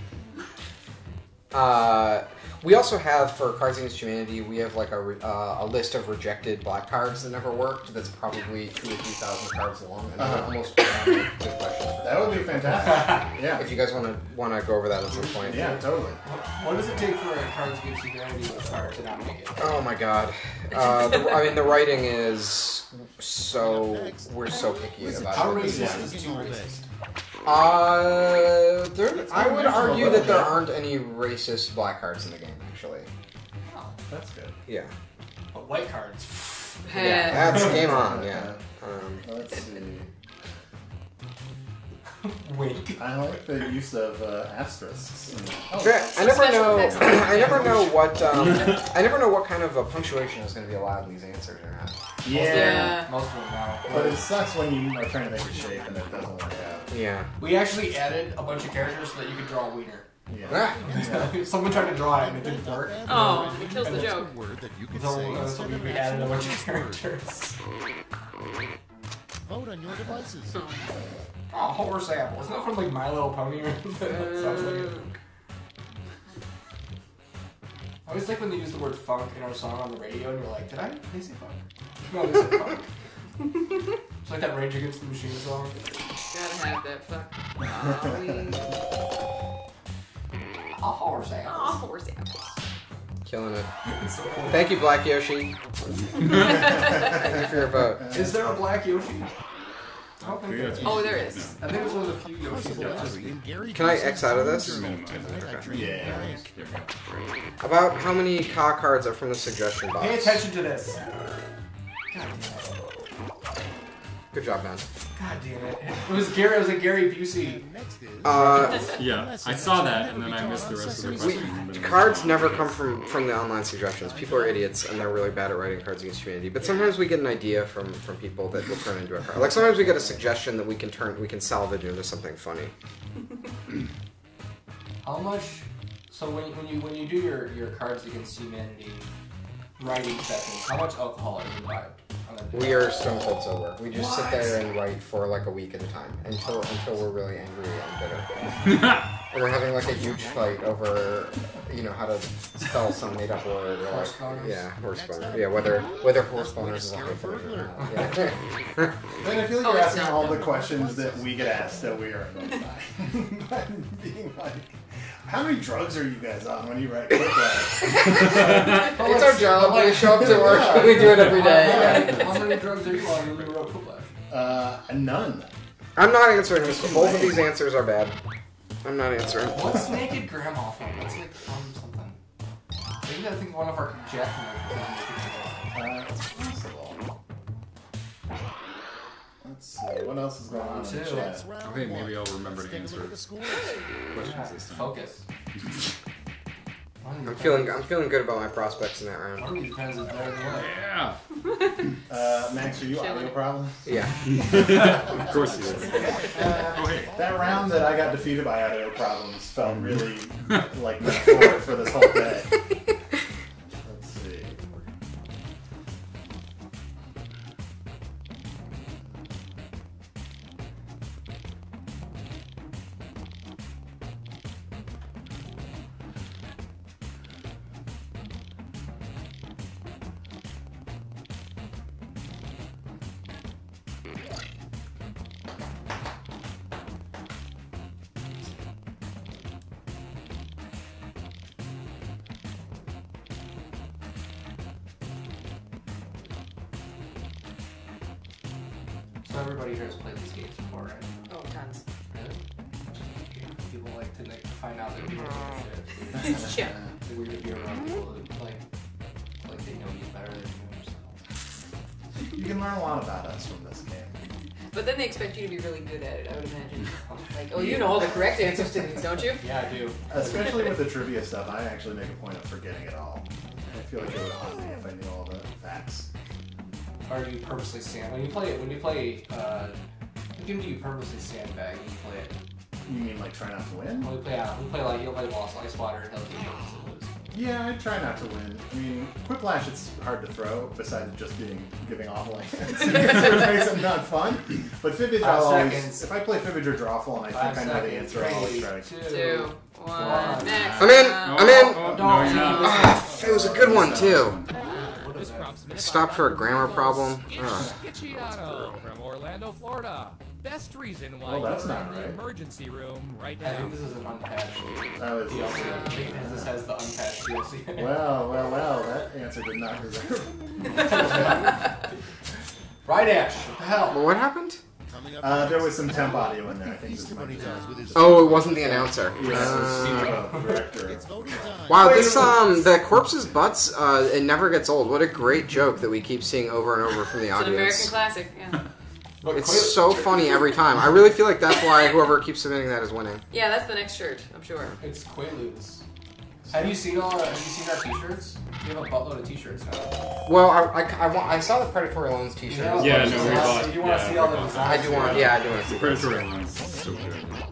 Uh, we also have for Cards Against Humanity, we have like a, re- uh, a list of rejected black cards that never worked. That's probably two or three thousand cards long, and Uh-huh. almost good questions for That would be fantastic. Yeah. If you guys want to want to go over that at some point. Yeah, totally. What does it take for a Cards Against Humanity card to not make it? Oh my god. Uh, the, I mean, the writing is so we're so picky about How it. racist Yeah. is too racist? Uh, there, I would a argue little that there bit. aren't any racist black cards in the game, actually. Oh, That's good. Yeah. but white cards. Yeah, that's game on, yeah. Um, Let's see. Wink. I like the use of uh, asterisks. Oh, Sure, I never Special know. effects. I never know what. Um, I never know what kind of a punctuation is going to be allowed in these answers or not. yeah. Yeah. Most of them now. But it sucks when you are trying to make a shape and it doesn't work out. Yeah. We actually added a bunch of characters so that you could draw a wiener. Yeah. Ah, Someone tried to draw it and it didn't work. Oh, it kills the joke. Word that you can So, say uh, is so we, something we that's added a so bunch of much characters. Vote on your devices. Oh, horse apple. Isn't that from like My Little Pony or anything? That sounds like it. I always like when they use the word funk in our song on the radio and you're like, did I? Did they say funk? No, they said funk. It's like that Rage Against the Machine song. Gotta have that fuck. Oh, A horse apple. horse apples. killing it. It's so cool. Thank you, Black Yoshi. Thank you for your vote. Is there a black Yoshi? I don't think Yeah, there it's is. Oh, there is. I think it's one of the few Yoshis Possible that entry in Gary Can I Busey's X out of this? journal Minimize it. tonight I Okay. dreamed Yeah. Gary- There we go. About how many Ka cards are from the suggestion box? Pay attention to this. God damn it. Good job, man. God damn it. It was Gary, it was like Gary Busey. Next is Uh, Yeah, I saw that, and then I missed the rest of the we, question. cards never come from, from the online suggestions. People are idiots, and they're really bad at writing Cards Against Humanity. But sometimes we get an idea from, from people that will turn into a card. Like sometimes we get a suggestion that we can turn we can salvage into something funny. How much? So when, when you when you do your, your Cards Against Humanity writing sessions, how much alcohol are you imbibed? on a day? We are stone cold sober. We just sit there and write for like a week at a time until until we're really angry and bitter. And we're having like a huge fight over, you know, how to spell some made up word. Or like, Horse boners? yeah, horse boner. Yeah, whether whether horse boners is a hyphen or not. Yeah. Then I feel like Oh, you're it's asking not all the them. questions that we get asked that we are annoyed by. By being like, how many drugs are you guys on when you write Quiplash? It's our job. We show up to work. We do it every day. How many drugs are you on when you wrote Quiplash? Uh, none. I'm not answering this. Both of these answers are bad. I'm not answering. What's Naked Grandma from? That's like from something. Maybe I think one of our Jack Uh, it's possible. Let's see. What else is going on in the Two. chat? Okay, maybe I'll remember to Let's take a answer look at the scores. questions this time. Focus. I'm feeling. I'm feeling good about my prospects in that round. One of these depends is better than the other. Yeah, Uh, Max, are you audio problems? Yeah. of course he is. Uh, Okay. that round that I got defeated by audio problems felt really like metaphoric for this whole day. Let's see. So everybody here has played these games before, right? Oh, tons. Really? Yeah, people like to like, find out that people know shit. Yeah. It's weird to be around people that like, like they know you better than you yourself. You can learn a lot about us from this game. But then they expect you to be really good at it, I would imagine. Like, oh, you know all the correct answers to these, don't you? Yeah, I do. Especially with the trivia stuff, I actually make a point of forgetting it all. I feel like it would haunt me if I knew all the facts. Or do you purposely sand when you play it? When you play, uh, what game do you purposely sandbag when you play it? You mean like try not to win? When we play, uh, when we play like you'll play Lost Ice Water and Hell's Gate to lose. Yeah, I try not to win. I mean, Quiplash, it's hard to throw, besides just being giving awful answers. It makes it not fun. But Fibbage, Five I'll always, seconds. if I play Fibbage or Drawful and I Five think I know the seconds. answer, I'll always Three, try. two, Two, one, one. next. I'm in. round. I'm in. Oh, No, don't. you're not. Ah, it was a good one too. What is that? Stopped for a grammar problem. Ugh. Skitchiato from Orlando, Florida. Best reason why Oh, that's you're not in the right. emergency room right I now. think this is an unpatched That was, D L C. I think this has the unpatched D L C. well, well, well, that answer did not deserve. Right, Ash. What the hell? Well, what happened? Coming up Uh, there next, was some temp audio in there. I think this Easter might Bunny be. does with his Oh, it wasn't the announcer. Yes, Uh, Steve, uh, director. It's voting time. Wow, this um, the corpse's butts. Uh, it never gets old. What a great joke that we keep seeing over and over from the It's an American audience. classic, yeah. Look, It's clear- so funny every time. I really feel like that's why whoever keeps submitting that is winning. Yeah, that's the next shirt, I'm sure. It's Quaaludes. Have you seen all? Have you seen our T-shirts? We have a buttload of T-shirts now. Well, I, I, I, want, I saw the Predatory Loans T-shirt. Yeah, Yeah, you no, wanna we see- bought- You want to yeah, see we all the bought- designs? I do want. Yeah, I do want to see. Predatory Lines, so good.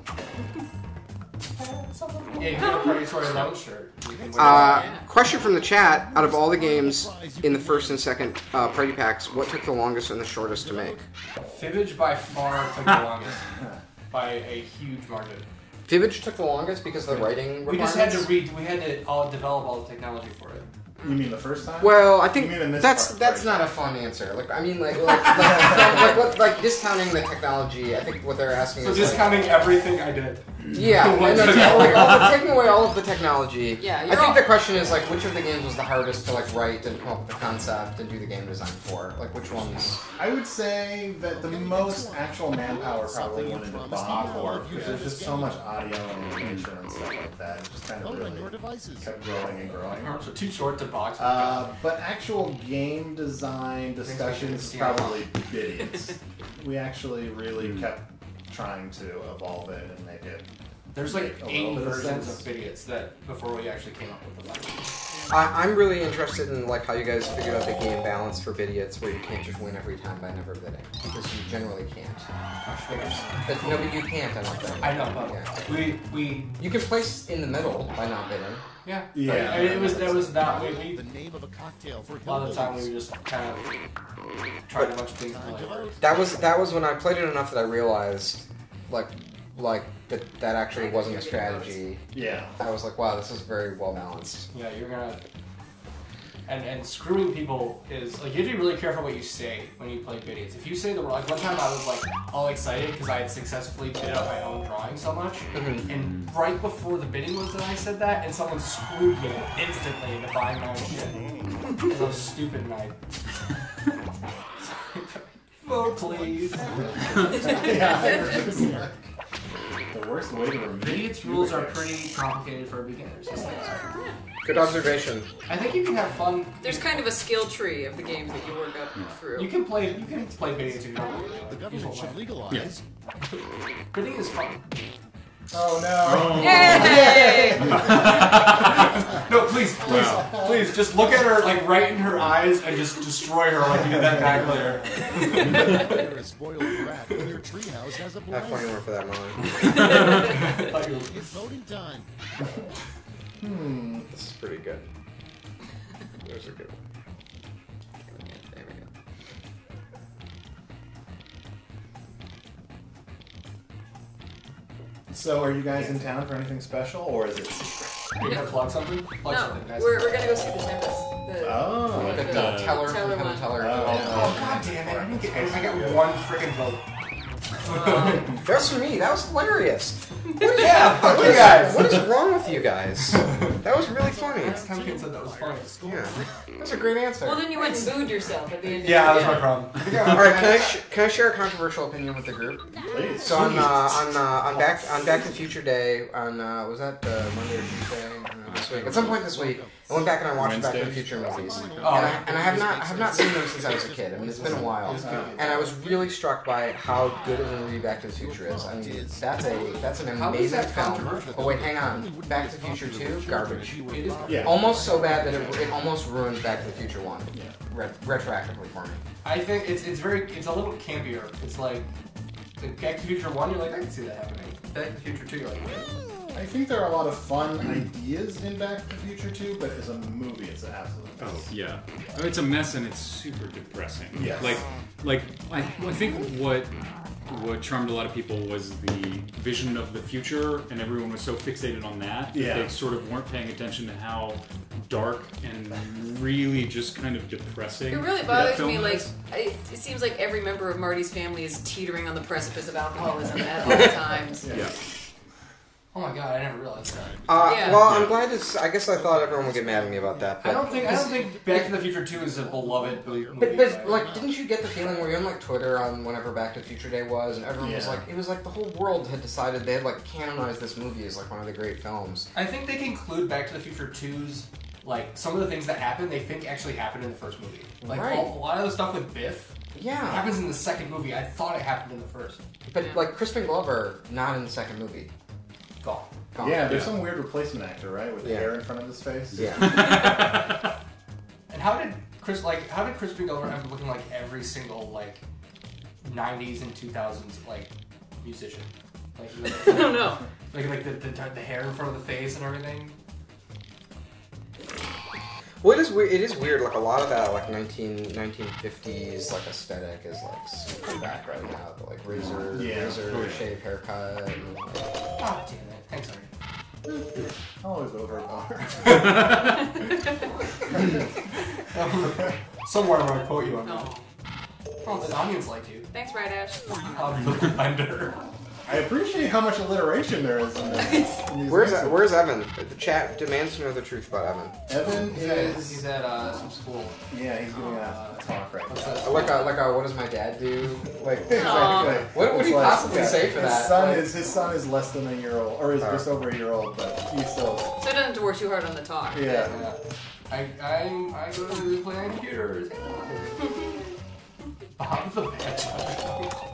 Yeah, you get a Predatory Loan shirt. You can wear Uh, Yeah. question from the chat: out of all the games in the first and second uh, Party Packs, what took the longest and the shortest to make? that. Fibbage by far took the longest, by a huge margin. Fibbage took the longest because of the writing We just had to requirements? read. We had to all develop all the technology for it. You mean the first time? Well, I think You mean in this that's part, that's right? not a fun answer. Like, I mean, like, like, like, like, like, like discounting the technology. I think what they're asking So is discounting everything I did. like, yeah, and What? like, like, all the, taking away all of the technology. Yeah, I you're think all- the question is like, which of the games was the hardest to like write and come up with the concept and do the game design for? Like, which ones? I would say that the most actual manpower probably went into Bogor, because there's just so much audio and animation and stuff like that. It just kind of Vote on your really devices. kept growing and growing. Arms are too short to box. with. Uh, but actual game design discussions, see probably idiots. We actually really Hmm. kept trying to evolve it and make it. There's like a little eight bit of versions sense. of idiots that before we actually came up with the language. I, I'm really interested in like how you guys figured out the game balance for Bidiots, where you can't just win every time by never bidding, because you generally can't. But no, but you can't. I don't think. I know, but Yeah. we we You can place in the middle by not bidding. yeah Yeah. I mean, it was that was not we, we The name of a cocktail for a lot of the time we hillbillies. would just kind of tried a bunch of things Time and to like, vote. That was that was when I played it enough that I realized, like, like that that actually wasn't a strategy. Yeah. I was like, wow, this is very well balanced. yeah, you're gonna and and screwing people is like you have to be really careful what you say when you play biddies. If you say the like one time I was like all excited because I had successfully bid out my own drawing so much, Mhm. and right before the bidding was that I said that, and someone screwed me instantly into buying my own shit because I was stupid and I. Vote please. Yeah. The worst way to remove Idiots rules are pretty complicated for beginners. These things are. Good observation. I think you can have fun. There's kind of a skill tree of the games that you work up through. You can play. You can play idiots if you don't know what The you're doing. government should legalize. Bidding is fun. Oh no. Yay! No, please, please, Wow. please, just look at her like right in her eyes and just destroy her like you did that guy earlier. You're a spoiled brat when your treehouse has a I have funny blind. one for that moment. Like, It's voting time. Hmm. This is pretty good. There's a good one. There we go. So, are you guys in town for anything special, or is it secret? you gonna plug something? Plug No, something, guys. we're, we're gonna go see the Tempest. The, Oh. The, the Uh, teller Teller from Penn one. Teller. Oh, Oh god damn it! I didn't get. I got one freaking vote. um, That was for me. That was hilarious. Yeah, fuck What you is, guys. what is wrong with you guys? That was really funny. Temkin said that was funny. Yeah, that's a great answer. Well, then you went and booed yourself at the end. Yeah, of that's the my problem. All right, can I sh- can I share a controversial opinion with the group? Please. So on uh, on uh, on back on Back to the Future Day on uh, was that uh, Monday or Tuesday uh, this week? At some point this week, I went back and I watched Back to the Future movies, and I, and I have not I have not seen them since I was a kid. I mean, it's been a while, and I was really struck by how good of a movie Back to the Future is. I mean, that's a that's an How is amazing that film. controversial? Oh wait, hang on. Back to the Future two, garbage. Yeah. Almost so bad that it, it almost ruins Back to the Future one, Yeah. Ret- retroactively for me. I think it's it's very it's a little campier. It's like the Back to the Future one, you're like, I can see that happening. Back to the Future two, you're like, what? I think there are a lot of fun ideas in Back to the Future two, but as a movie, it's an absolute mess. Oh yeah, it's a mess and it's super depressing. Yes. Like, like I, I think what what charmed a lot of people was the vision of the future, and everyone was so fixated on that that Yeah. they sort of weren't paying attention to how dark and really just kind of depressing. It really that bothers film me. Like, was. it, it seems like every member of Marty's family is teetering on the precipice of alcoholism at all times. Yeah. Oh my god, I never realized that. Uh, Yeah. Well, I'm glad to. s- I guess I thought everyone would get mad at me about that. I But don't think I don't think Back to the Future two is a beloved movie. But, but like, didn't you get the feeling where you're on like Twitter on whenever Back to the Future Day was, and everyone was Yeah. like, it was like the whole world had decided they had like canonized this movie as like one of the great films. I think they conclude Back to the Future two's like some of the things that happen they think actually happened in the first movie. Like Right. all, a lot of the stuff with Biff Yeah, happens in the second movie. I thought it happened in the first. but like Crispin Glover, not in the second movie. Gone. Gone. Yeah, there's Yeah. some weird replacement actor, right, with the Yeah. hair in front of his face. Yeah. And how did Chris like how did Crispin Glover end up looking like every single like nineties and two thousands like musician? Like, I don't know. like like the, the the hair in front of the face and everything. Well, it is weird. It is weird. Like a lot of that, like nineteen nineteen fifties, like aesthetic is like super back right now. The, like razor, Yeah. razor Oh, yeah. shave haircut. And, like, Oh damn it! Thanks, sorry. Always over a bar. Somewhere I'm gonna quote you on that. No. Oh, the audience liked you. Thanks, Right Ash. Um, the blender. I appreciate how much alliteration there is in this. in these where's answers. Where's Evan? The chat demands to know the truth about Evan. Evan He's at, is? he's at uh, some school. Yeah, he's giving a talk right What's now. that? Like a like a what does my dad do? Like Aw. what would he It's like- possibly yeah, say for his that? Son Like- is his son is less than a year old, or is Oh. just over a year old, but he's still So it doesn't have to work too hard on the talk. yeah. Yeah. I I I go to play on computers. Bob the bad joke.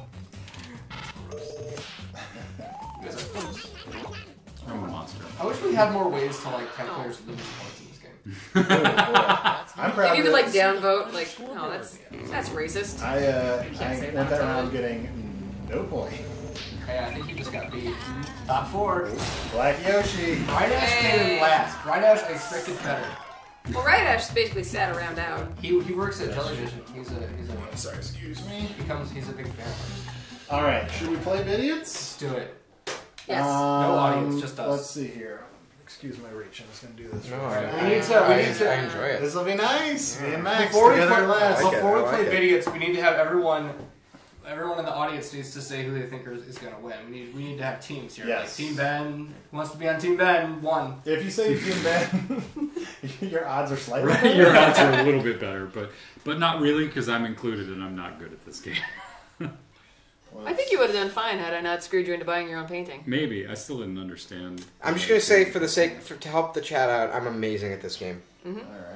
You guys are gross. I'm a monster. I wish we had more ways to like have players lose points in this game. I'm proud If you of could like this. downvote, like, no, that's that's racist. I uh, Can't I say went that that to round him. getting no point. Hey, I think you just got beat. Top four. Black Yoshi. Ryan Ash came in last. Ryan Ash I expected better. Well, Right Ash basically sat around out. He he works at Jellyfish. He's a he's a Sorry, excuse me. he becomes he's a big fan. All right, should we play Vidiots? Let's do it. Yes. Um, audience, just us. Let's see here. Excuse my reach. I'm just gonna do this. No, real I, quick. We need to- I, we need to- I enjoy it. This will be nice. Me and Max Before we together play, last. I like it, before we I play like Vidiots, we need to have everyone, everyone in the audience needs to say who they think is, is going to win. We need we need to have teams here. Yes. Like Team Ben who wants to be on Team Ben. One. If you say Team Ben, your odds are slightly Right, your odds are a little bit better, but but not really because I'm included and I'm not good at this game. I think you would have done fine had I not screwed you into buying your own painting. Maybe I still didn't understand. I'm just gonna say, for the sake for, to help the chat out, I'm amazing at this game. All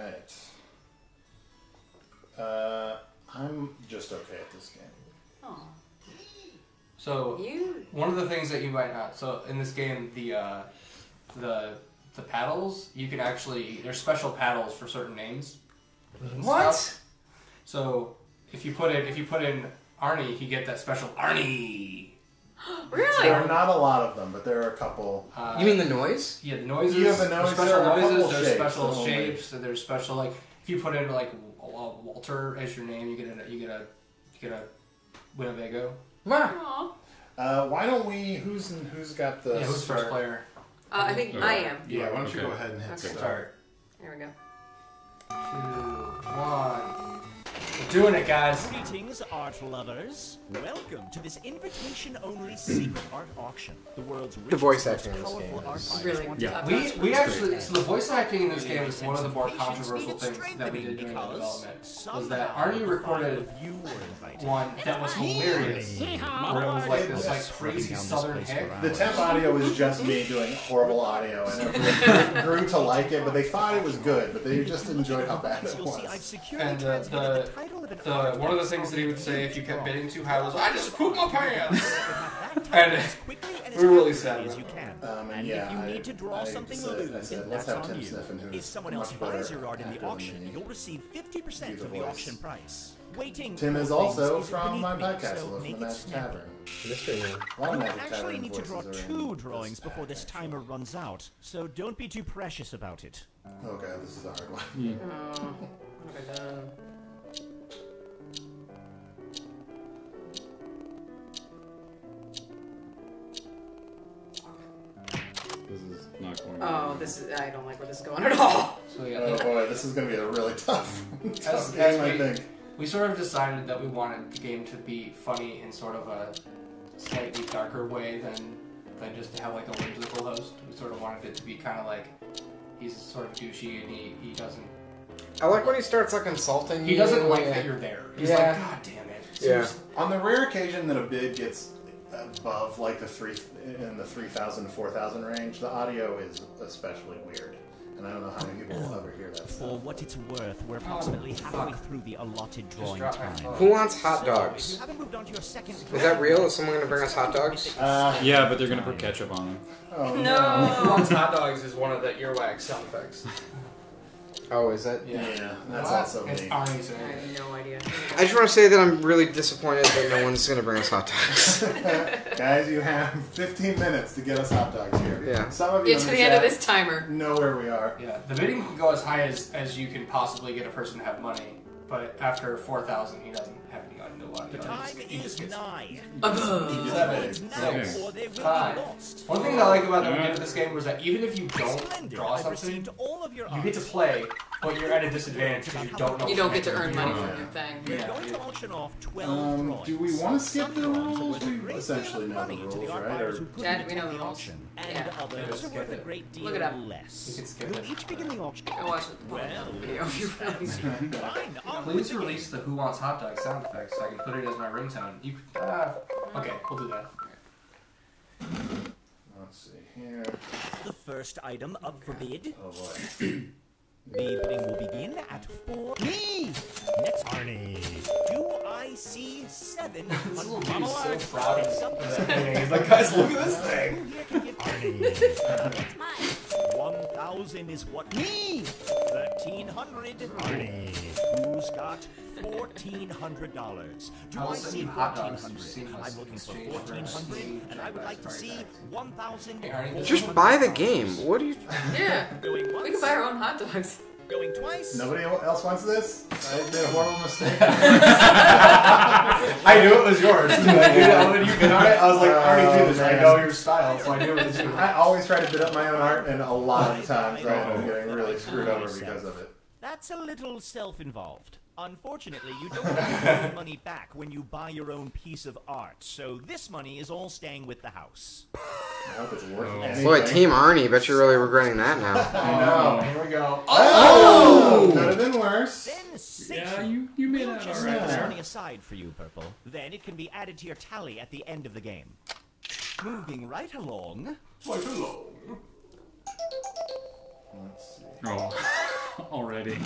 right. Uh, I'm just okay at this game. Oh, So you. one of the things that you might not. So in this game, the uh, the the paddles you can actually there's special paddles for certain names. and What? stuff. So if you put in if you put in Arnie, you get that special Arnie. Really? There are not a lot of them, but there are a couple. Uh, You mean the noise? Yeah, the noises. You have a noise, There's special there are a noises. couple There's shapes, special only. shapes. And there's special like if you put in like Wa- Walter as your name, you get a you get a you get a Winnebago. Ma. Aw. Uh, why don't we? Who's who's got the? Yeah, who's start? first player? Uh, I think I am. Yeah, why don't you Okay. go ahead and hit Okay. start? Start. There we go. Two, one. We're doing it, guys. Greetings, art lovers. Welcome to this invitation-only secret art auction. The world's The voice richest, acting in most this powerful game art is- buyers Really? want Yeah. to We have we a actually so the voice acting in this game is one of the more controversial things that we did during the because development. Was somehow that Arnie recorded you were invited. one that was hilarious, where it was like this like crazy southern hick. The temp audio was just me doing horrible audio, and everyone grew to like it, but they thought it was good, but they just enjoyed how bad it You'll see I've was. securely And the, transmitted the, the title of an the art one of the piece things that he would say if you kept bidding too high was, "I just pooped my pants." and And as quickly and as we were really accurately sad as you about can. Um, and and yeah, if you I- need to draw I something said- I lewd, said, let's that's have on Tim you. Sniffen, who's If someone much else buys better your art in the actor than auction, me. you'll receive fifty percent Do the of the voice. auction price. Waiting Tim for is things also is from my beneath me, podcast, so Hello from make the it Magic snappy. Tavern. Mystery Man. A lot of You Magic actually Tavern need to draw voices are in two this drawings before this pack, timer runs out, so don't be too precious about it. actually. Oh god, this is a hard one. Oh, what have I done? This is not going. Oh, this is. I don't like where this is going at all. So yeah, Oh boy, this is going to be a really tough, As- tough as game, I we- think. we sort of decided that we wanted the game to be funny in sort of a slightly darker way than than just to have like a whimsical host. We sort of wanted it to be kind of like he's sort of douchey and he, he doesn't I like when he starts like insulting you. he doesn't like yeah. that you're there. He's Yeah. like, God damn it. Yeah. On the rare occasion that a bid gets above like the three in the three thousand to four thousand range, the audio is especially weird, and I don't know how many people will ever hear that For stuff. what it's worth, we're approximately halfway through the allotted drawing drop my time. phone. Who wants hot So, if dogs? you haven't moved on to your second Is that real? Is someone gonna bring us hot dogs? Uh, Yeah, but they're gonna put ketchup on them. oh Who No. Wants Hot Dogs is one of the earwax sound effects. Oh, is that? Yeah, that's What? also It's me. Arnie I saying it. have no idea. I just want to say that I'm really disappointed that no one's gonna bring us hot dogs. Guys, you have fifteen minutes to get us hot dogs here. Yeah. Some of you Get in to the the end of chat this timer. know where we are. Yeah, the bidding can go as high as, as you can possibly get a person to have money, but after four thousand, he doesn't have any no money. The time is nigh. Seven, Now, six, or they will be five. lost. One thing that I like about that we did with this game was that even if you don't Splendid. draw I've something, received all of your you get to art. play, but you're at a disadvantage because you don't know. You don't get to what earn you're money doing. from your thing. We're Yeah. going to auction off twelve Um, drawings. do we want to skip the Some drawings are rules? worth a We great essentially deal of know the money to rules, art right? buyers Or- who couldn't Dad, we attend know the the rules. auction, and Yeah. others Yeah, are skip worth a it. great deal Look it up. less. You can skip We'll it. each begin the auction. I watched the Well, video if you really Fine, on with Please the release the Who Wants Hot Dog sound effects so I can put it as my ringtone. You uh, okay? We'll do that. Let's see here. The first item up for bid. Oh boy. The bidding will begin at four. Me! Next, Arnie. Do I see seven? This little dude's Mama so Large proud of something. this. He's like, guys, look at this thing. Arnie. One thousand is what? Me! Thirteen hundred. Arnie. Who's got fourteen hundred dollars? Do I will I send see you hot fourteen dogs. You've seen hundred? us I'm looking for exchange for fourteen hundred, Steam and I would like to Jackbox see Games. one thousand. Hey, Arnie, Just buy the game. What do you? Yeah. Going once. We can buy our own hot dogs. Going twice. Nobody else wants this? I made a horrible mistake. I knew it was yours. I knew that when you bid on it, I was like, Arnie, do this. I man. know your style, so I knew it was you. I always try to bid up my own art, and a lot of times I end up getting really screwed over because of it. That's a little self-involved. Unfortunately, you don't get your money back when you buy your own piece of art, so this money is all staying with the house. I hope it's worth anything. Boy, Team Arnie. Bet you're really regretting that now. I know. Here we go. Oh! Could have been worse. Then six. Yeah, you you made We'll that just all set right this there. money aside for you, Purple. Then it can be added to your tally at the end of the game. Moving right along. Like, hello. Let's see. Oh, already.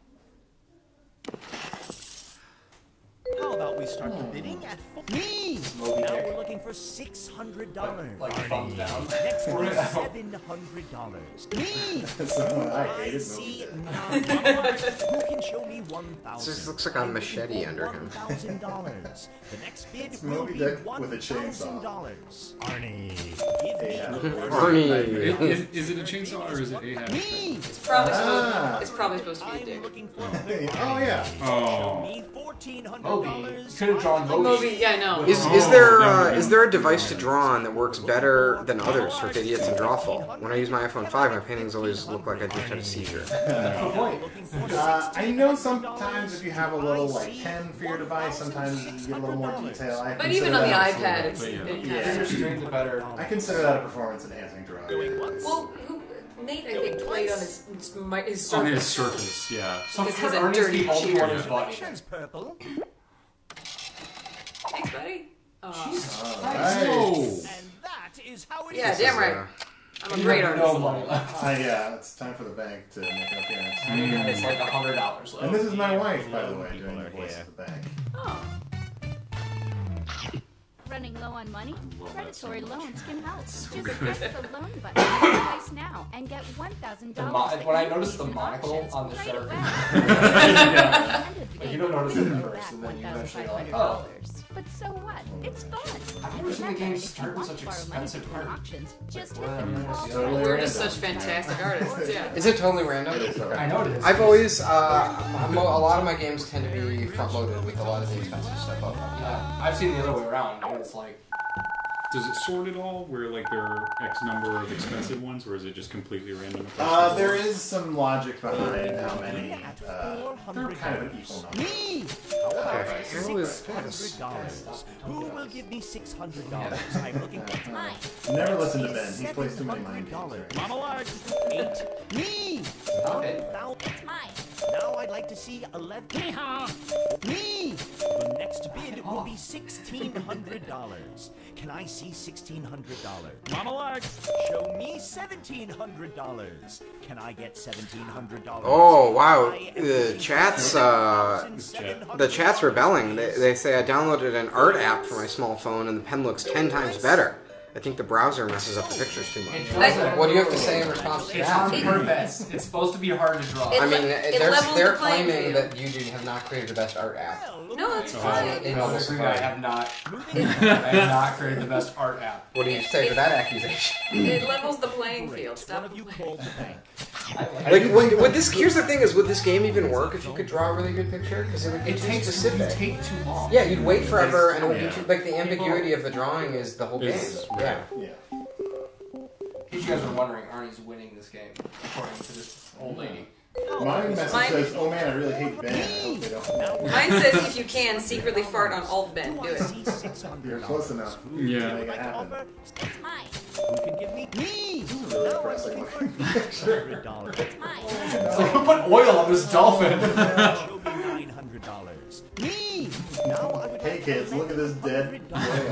How about we start the bidding at four? Me! Moby Now Dick. we're looking for six hundred dollars. Like, like thumbs down. Next For one it. is seven hundred dollars. Me! Someone I I hated see Moby none. Who can show me one thousand? This looks like a machete under him. One thousand dollars. The next bid It's will Moby be Dick one with a chainsaw. thousand dollars. Arnie, give me Yeah. the Arnie. Is, is it a chainsaw or is it Ahab? Me! It's probably Ah. supposed. It's probably supposed to be a I'm dick. looking for a Hey, bid. oh yeah. Show Oh. me fourteen hundred Moby. dollars. could have drawn Moby. Moby, yeah, I know. Is Oh, is there that uh, would've is been there a pretty device nice. to draw on that works better than others for idiots and Drawful? When I use my iPhone five, my paintings always look like I just had a seizure. That's the point. Uh, I know sometimes if you have a little like pen for your device, sometimes you get a little more detail. I But even consider on the that a iPad, performance. it's But yeah. it Yeah. kind The of. bigger the better. I consider that a performance-enhancing drug. Well, who, Nate, I think, played on his his, mi- his On his surface. surface, yeah. So Because for he's a Ernest, dirty the only cheater. one is button. Congratulations, Purple. Thanks, buddy. Uh, Alright. Oh! And that is how it is. yeah, damn right. Uh, I'm a great artist. No money left. Uh, yeah, it's time for the bank to make an appearance. It's like a hundred dollars left. And this is my wife, by the way, doing the voice of the bank. Oh. Running low on money? love that so Predatory much. loans can help. So Just good. press the loan button on the device now and get one thousand The dollars. mo- when I noticed the monocle on the right shark, away. yeah. Like, Like, you don't notice it at first, and then you eventually go like, oh. But so what? It's fun. I've never seen the Remember, game if you start with want such to borrow money expensive from art. auctions, just hit Well, the yeah, call it's totally button. We're just random. such fantastic artists, yeah. Is it totally random? I know it is. I've always, uh, mo- a lot of my games tend to be front-loaded with a lot of the expensive stuff up front. Yeah, I've seen the other way around, and it's like, Does it sort at all, where like there are X number of expensive ones, or is it just completely random? across Uh, the there board? is some logic behind how many. Uh, they're kind of an equal number. Me! Okay. Who is six hundred this? dollars. Who will give me six hundred dollars? I'm looking for Mine. Never listen to Ben. He plays too many money dollars. games. Mama Lark, eight. Me! stop it. Now, It's mine. now I'd like to see eleven. Me! The next bid will be sixteen hundred dollars. Can I see sixteen hundred dollars? Mama Lark, show me seventeen hundred dollars. Can I get seventeen hundred dollars? Oh wow, the chat's uh, chat. the chat's rebelling. They, they say I downloaded an art app for my small phone and the pen looks ten times better. I think the browser messes up the pictures too much. Like- What do you have to say in response to It's that? on purpose. It's supposed to be hard to draw. It- I mean, it they're, levels they're the playing claiming field. that you have not created the best art app. No, it's Oh. fine. I It, No. disagree. I have not. I have not created the best art app. What do you say to that accusation? it levels the playing field. One Stop of you complaining. called the bank. Like, would, would this? Here's the thing: is would this game even work if you could draw a really good picture? Because it would be It too takes you specific. take too long. Yeah, you'd wait forever, and it would be Yeah. too, like the ambiguity of the drawing is the whole game. Is- Yeah. Yeah. In case you guys are wondering, Arnie's winning this game, according to this old lady. My message Mine- says, "Oh man, I really hate Ben. I hope they don't." Mine says if you can, secretly fart on alt Ben. Do it. See six hundred You're close enough to Yeah. make it happen. It's mine. Who can give me me? Really Now I'm depressing looking looking. for six hundred dollars. It's mine. It's like, who put oil on this dolphin? Show me nine hundred dollars. Me. Now I would Hey like kids, look at this dead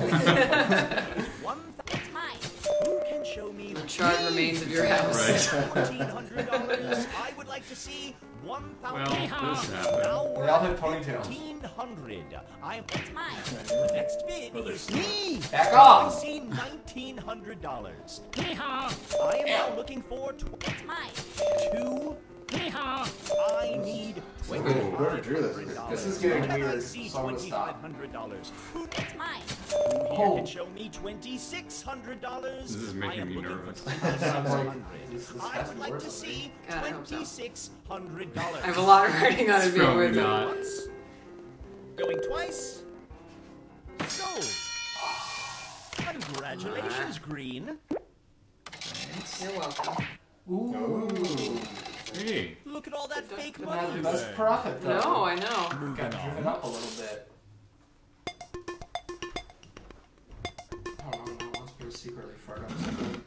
One It's mine. who can show me The charred remains of your house. Right. fourteen hundred dollars? I would like to see one Well, thousand. this happened. Now we're They all at have ponytails. fifteen hundred. I'm It's mine. the next bid Oh, is there's- me. Back I off! see nineteen hundred dollars. I am now looking for tw- It's mine. two. I need twenty. Whoever drew this. This is getting Can I weird, see so I'm gonna stop. twenty-five hundred dollars? It's mine. Who here Oh. can show me twenty-six hundred dollars? This is making I am me looking nervous. for twenty-six hundred. This, this I has to would be like worth to something. see God, I hope so. twenty-six hundred dollars. I have a lot of writing on it being Probably with not. it. Once. Going twice. Sold. Congratulations, Green. You're welcome. Ooh. Hey, Look at all that fake Not the money. best profit, though. No, I know. Got driven up a little bit. Oh, no, no, let's put a secretly fart on something.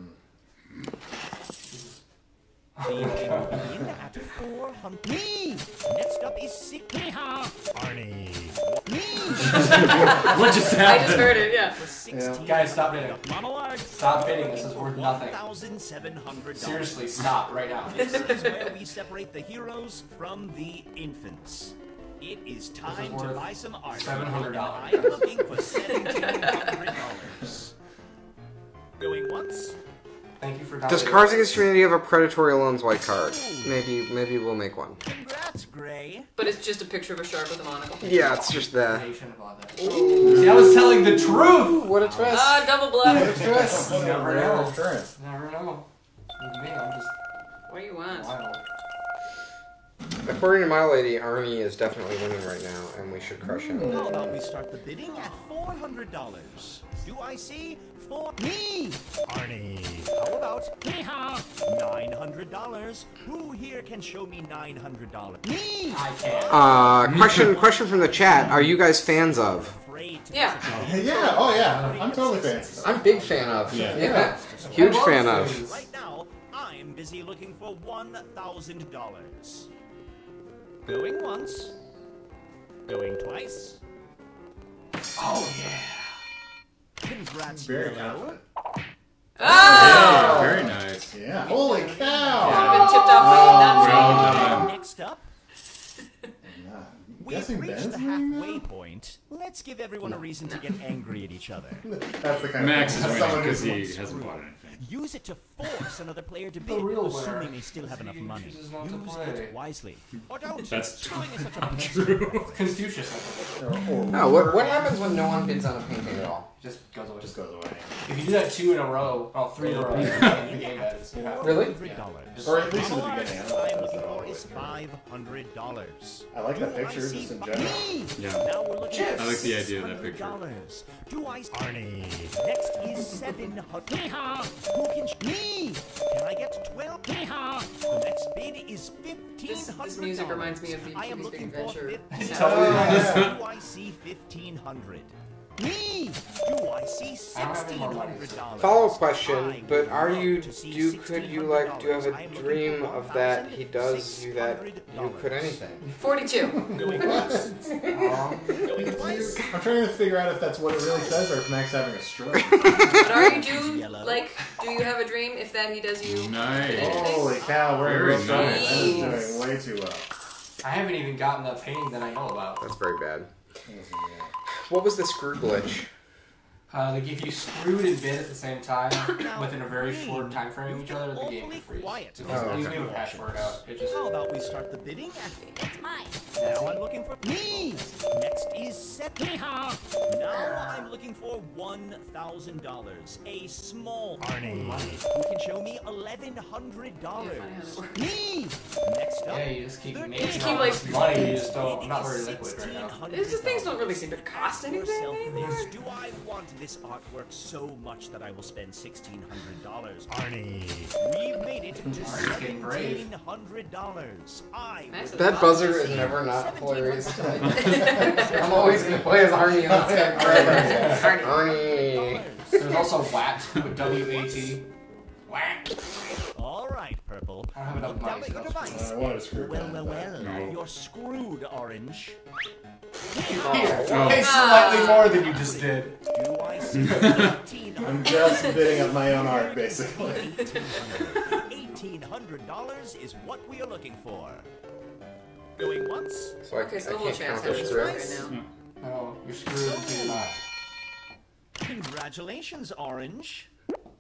In at four hundred. Me. Next up is six. Arnie. Me. what just I happened? just heard it, yeah. For sixteen. Guys, stop bidding. Mama Lark. Stop bidding. This is worth One nothing. thousand seven hundred dollars. Seriously, stop right now. This is where we separate the heroes from the infants. It is time to worth buy some art. seven hundred dollars. I'm looking for seventeen hundred dollars. Going once. Thank you for Does downloading. Cards Against Humanity have a predatory loans white card? Maybe, maybe we'll make one. Congrats, Gray. But it's just a picture of a shark with a monocle. Yeah, it's just the. Nation about that. See, I was telling the truth! What a twist! Ah, double bluff. twist! You never know. Insurance. Never know. With me, I'm just What do you want? wild. According to my lady, Arnie is definitely winning right now, and we should crush him. How about we start the bidding at four hundred dollars? Do I see four? Me! Arnie. How about nine hundred dollars? Who here can show me nine hundred dollars? Me! I can't. Uh, question, question from the chat. Are you guys fans of? Yeah. Yeah, oh yeah. I'm totally fans. I'm a big fan of. Yeah. Yeah. Huge fan of. Right now, I'm busy looking for one thousand dollars. Going once. Going twice. Oh, yeah. Congrats, Very Yellow. confident. Oh! Yeah, very nice. Yeah. Holy cow! I've been tipped off by not Well saying. done. Next up, we've Guessing reached Ben's the winning halfway now? point. Let's give everyone a reason to get angry at each other. That's the kind Max of is thing. winning Someone because who's- he hasn't bought anything. Use it to force another player to bid, real assuming winner they still have enough he money. chooses not to Use play. it wisely. Or don't. That's Throwing is such a not pencil. true. Confucius. No, what, what happens when no one bids on a painting at all? Just goes away. Just goes away. If you do that two in a row, oh, three in a row, you get the game ends. You have to- Really? $100. Or at least in the beginning. I don't know if I'm it does looking that all for the way is through. five hundred dollars. I like that Do picture see just in fi- general. Me! Yeah. Now we're looking at I like the idea of that picture. six hundred dollars. Do I Arnie. Next is seven hundred. Who can sh- me? Can I get twelve? The next bid is fifteen This, hundred. this music reminds me of the I am Pee-wee's Big looking for Adventure. fifteen. Totally Do I see fifteen hundred? Me? Do I see I don't have any sixteen more money. hundred dollars? Follow question, but are you, do, could you like, do you have a dream of that he does you that you could anything? forty-two. Going once. Going twice. I'm trying to figure out if that's what it really says or if Max having a stroke. But are you do like? Do you have a dream if that he does you? Nice. Holy cow, we're Very in real trouble. nice. That is doing way too well. I haven't even gotten the painting that I know about. That's very bad. What was the screw glitch? Uh, like if you screwed and bid at the same time within a very short time frame of each other, the game can freeze. Quiet. If Oh, you okay. leave a password out, it just. How about we start the bidding? It's mine. Now I'm looking for me. Next is set. Now I'm looking for one thousand dollars. A small Arnie. Who can show me eleven hundred dollars? Me. Next up. Yeah, you just keep making just all keep, like- this money. You just don't. Not very liquid right now. It's just things don't really seem to cost anything anymore. Do I want this artwork so much that I will spend sixteen hundred dollars? Arnie. We've made it to Arnie's getting brave. seventeen hundred dollars. I Max would is That buzzer is never not hilarious. I'm always gonna play as Arnie on this guy forever. Arnie. There's also W A T with W A T. W A T. All right, Purple. I don't have enough Look down money, at your so that's device. I wanted to screw Well, Ben, well, but- well. No. You're screwed, Orange. Oh. Hey, slightly more than you just did. Do I see fifteen I'm hundred? just bidding up my own art, basically. Eighteen hundred dollars is what we are looking for. Going once. So I, Okay, so I the whole can't chat's count having this a through. stroke right now. No, you're screwed until you're not. Congratulations, Orange.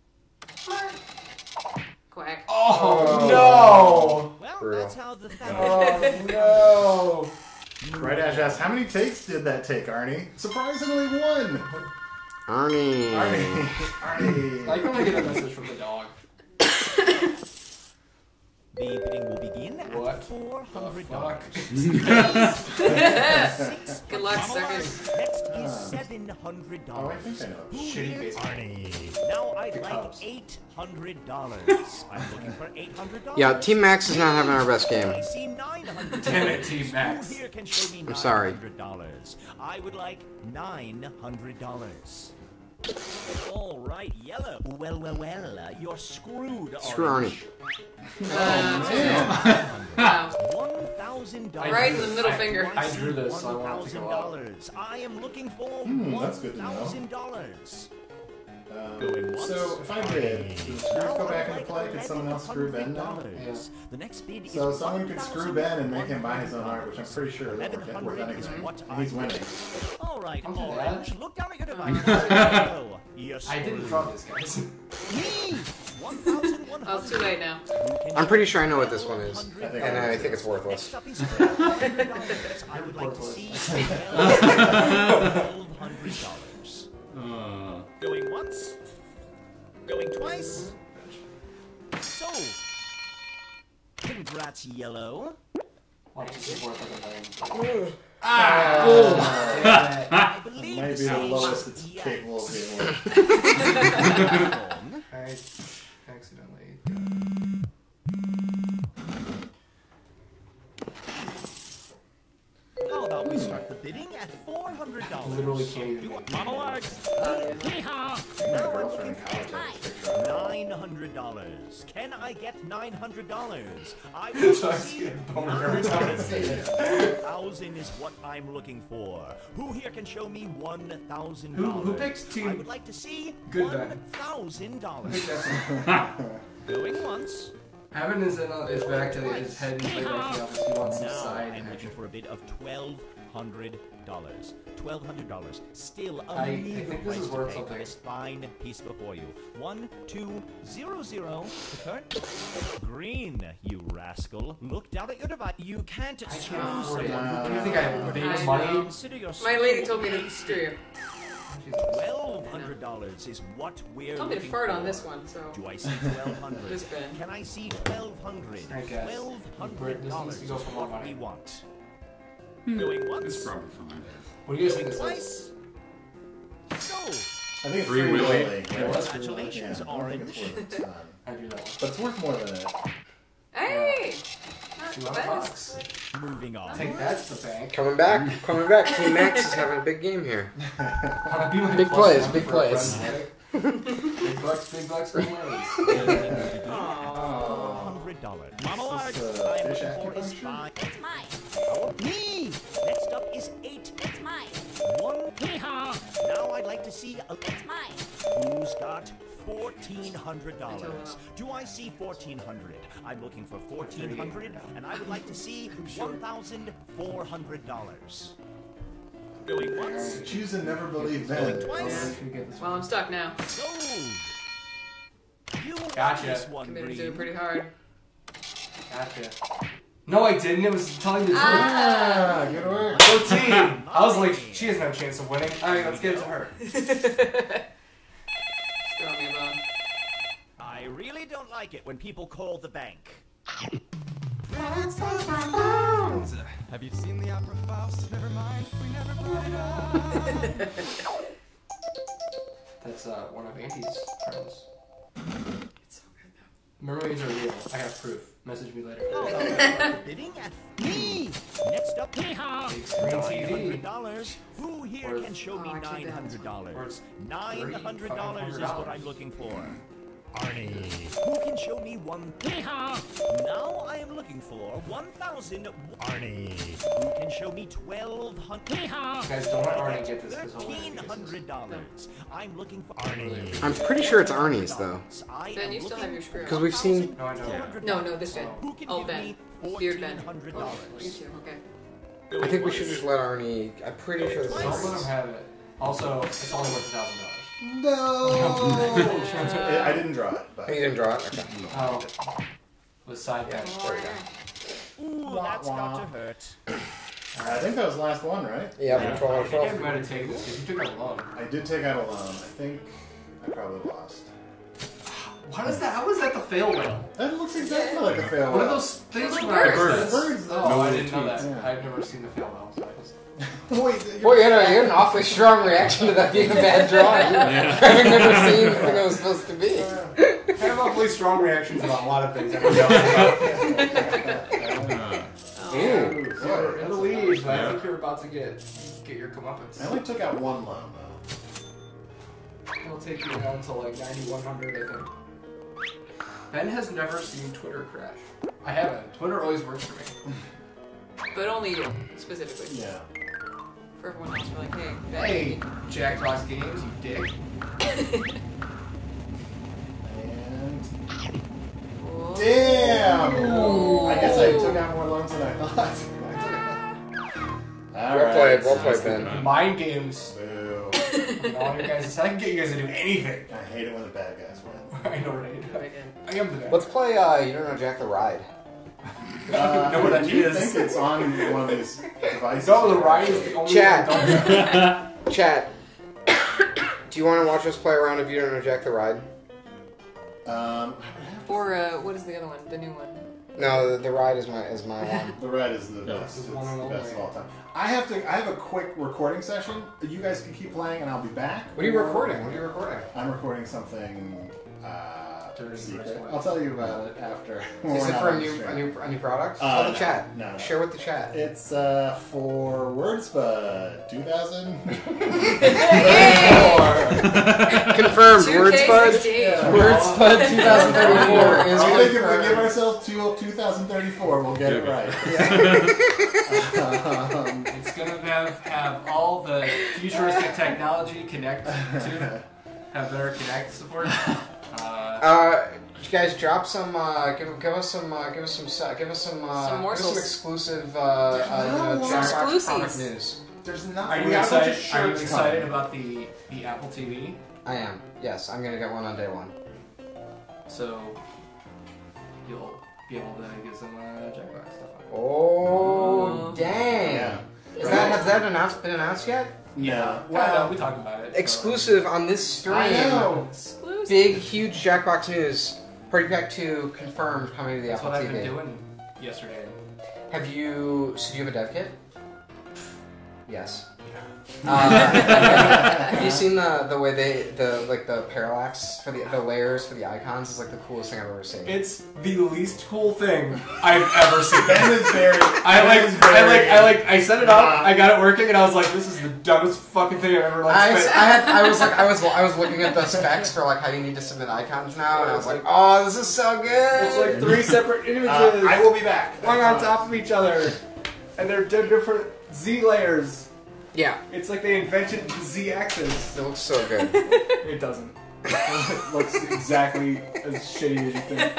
Quack. Oh, Well, Brutal. that's how the no! family. Oh Right, Ash asks, how many takes did that take, Arnie? Surprisingly, one! Arnie. Arnie. no! Arnie. I can only get a message from the dog. The bidding will begin at What four the hundred fuck? dollars. Good luck, suckers. Next is seven hundred Oh, I dollars. think I know. Shitty baseball. Arnie. Now I'd The like Cubs. eight hundred dollars. I'm looking for eight hundred dollars. Yeah, Team Max is not having our best game. I see nine hundred. Damn it, Team Max. Who here can show me I'm sorry. nine hundred dollars? I would like nine hundred dollars. All right, Yellow. Well, well, well. Uh, you're screwed. Screw Orange. Wow. One thousand dollars. Right in the middle finger. I drew this, so I One want it to thousand go up. dollars. I am looking for Hmm, one that's good to know. thousand dollars. Um, so, if I bid, does the screw go back into play? Could someone else screw Ben now? Yeah. The next bid So, is someone could screw Ben and make him buy his own art, which I'm pretty sure will work out with anything. And he's winning. All right, Don't do that. Orange. Look down at your device. Oh, you're I didn't screwed. draw this, guys. Me. one thousand one hundred. Oh, it's too late now. I'm pretty sure I know what this one is. I think And I I know. think it's worthless. Next up is twelve hundred dollars. I would like to see twelve hundred dollars. Uh, Going once. Going twice. So. Congrats, Yellow. Watch this is worth like a million. Ah! Oh, That might be the lowest it's capable of being worth. I accidentally. How about we start the bidding at four hundred dollars? Literally can't even. Monologue. My girlfriend in college had this picture of her. Nine hundred dollars. Can I get nine hundred dollars? I will So I see get a boner every time I say it. thousand is what I'm looking for. Who here can show me one thousand Who, dollars? who picks two? I would like to see Good one Ben. thousand dollars. Pick that one. Going once. Evan is in. Uh, is back to the, his head and back to the office. He wants some Now side I'm looking action. for a bid of twelve hundred dollars. Twelve hundred dollars. Still a I- I meager think this price is to worth pay something. for this fine piece before you. One, two, zero, zero. Return. Green, you rascal. Look down at your device. You can't I choose can't afford it. someone who Do you think can I afford made it. money? Consider your My lady told me to screw you. Twelve hundred dollars is what we're Told me to looking fart for. on this one, so. Do I see twelve hundred? This Ben. Can I see twelve hundred? I guess. Twelve hundred This needs dollars to is go for more what money. we want. Going once. It's probably fine. What do you guys think Going this is? twice. So, I think it's Free Free Willy. Willy. right? Congratulations, Yeah, I don't think it's Orange. worth a ton. I do that one. But it's worth more than it. Hey! Two Not on bad. box. moving on. I think that's the bank. Coming back, coming back. Team Max is having a big game here. How to be my Big plus plays, one big for a plays. friend's wedding. Big bucks, big bucks for Larry's. Four hundred dollars. Monologue. Is this, uh, I'm fish looking for is acupuncture? five. It's mine. Oh, me. Next up is eight. It's mine. One. Now I'd like to see a. It's mine. Who's got fourteen hundred dollars? Do I see fourteen hundred? I'm looking for fourteen hundred, and I would like to see one thousand four hundred dollars. Going once. Choose and never believe Going Ben. twice. Well, I'm stuck now. Sold. You won Gotcha. this one, Committed to Green. it pretty hard. Gotcha. No, I didn't. It was telling the truth. Ah, good work. fourteen. I was like, she has no chance of winning. All right, let's get it to her. Throw me a bone. I really don't like it when people call the bank. Have you seen the opera Faust? Never mind, we never brought it up. That's uh, one of Auntie's friends. It's so good though. Mermaids are real. I have proof. Message me later. Bidding at me. Next up, Big screen nine T V. hundred dollars. Who here Worth- can show me Oh, too bad. nine hundred dollars? Worth Nine hundred dollars is what I'm looking for. Arnie. Who can show me one? Now I am looking for one thousand. Arnie. Who can show me twelve hundred? Guys, don't let Arnie get this because he'll Thirteen win. hundred dollars. I'm looking for Arnie. I'm pretty sure it's Arnie's though, I Ben, am you still have looking your screw. because we've seen. No, I know. No, no, this Ben. Who can Oh, give Ben. me Beard Ben. fourteen hundred You dollars? too, okay. I think we should just let Arnie. I'm pretty sure this is Don't let him Arnie's. have it. Also, it's only worth a thousand dollars. No! I didn't draw it, but. Oh, you didn't draw it? Okay. Oh. With side bench. Oh, There we go. Ooh, that's got to hurt. I think that was the last one, right? Yeah, Yeah. twelve out I of think I twelve. might have taken this because you took it alone. I did take out a loan. I think I probably lost. How does that? How is that the fail whale? That looks exactly like a fail. One of whale. those things Like from our birds. Birds. Oh, I didn't know that. Yeah. I've never seen the fail whale. So I just... Wait, Boy, you had, a, you had an awfully strong reaction to that being a bad drawing. Having never seen anything it was supposed to be. I have awfully strong reactions about a lot of things. I don't know about. Ooh, You're in the that's lead, nice. but I think you're about to get get your comeuppance. I only took out one loan though. It'll take you down to like ninety-one hundred, I think. Ben has never seen Twitter crash. I haven't. Twitter always works for me. But only you, specifically. Yeah. For everyone else, we're like, hey, Ben. Hey, Jackbox Games, you dick. And Whoa. damn! I guess I took out more loans than I thought. All Well right. played, well played, Ben. Mind games. Boo. You know, all you guys, I can get you guys to do anything. I hate it when the bad guys win. I know, right? Again. I am the best. Let's play. Uh, you don't know Jack the Ride. Uh, know what that do you is. think it's on one of these devices? No, the ride is the only Chat. one I don't Chat. Do you want to watch us play around if you don't know Jack the Ride? Um, Or, uh, what is the other one? The new one? No, the, the ride is my is my one. The ride is the Yeah. best. It's One and the best of only. all time. I have to. I have a quick recording session. You guys can keep playing, and I'll be back. What are you recording? What are you recording? I'm recording something. Uh, Dirty secret. first I'll tell you about it after. when Is we're it not for a on new stream. a new a new product? Uh, Tell the no, chat. no, no. Share with the chat. It's uh, for WordSpud two thousand. Confirmed. two K WordSpud. sixty-eight. WordSpud twenty thirty-four is I think if we confirmed. give ourselves to two thousand thirty-four, we'll get it right. um, It's gonna have have all the futuristic technology connect to have better connect support. Uh, Uh, you guys drop some. Uh, give, give us some. Uh, give us some. se- Give us some. Uh, Some give us some morsels. exclusive. Uh, uh, you know, no Jackbox exclusives. comic news. there's not. are we you have a bunch excited? of Are you shirts excited coming. about the the Apple T V? I am. Yes, I'm gonna get one on day one. So you'll be able to get some uh, Jackbox stuff on it. Oh, dang! Yeah. Is that has that announced been announced yet? Yeah. Well, we talked about it. so- Exclusive on this stream. I know. Exclusive. Big, huge Jackbox news. Party Pack two confirmed coming to the That's Apple what T I've V. been doing yesterday. Have you? So do you have a dev kit? Yes. Uh, have you seen the the way they the like the parallax for the the layers for the icons is like the coolest thing I've ever seen. It's the least cool thing I've ever seen. Ben is very. I like, Ben is I very- like, I like, I set it up. I got it working, and I was like, "This is the dumbest fucking thing I've ever like." I, I spent. had I was like I was I was looking at the specs for like how you need to submit icons now, and I was like, oh, this is so good. It's like three separate images, Uh, I will be back. one on top of each other, and they're di- different Z layers. Yeah, It's like they invented the Z axis. it looks so good. It doesn't. It looks exactly as shitty as you think.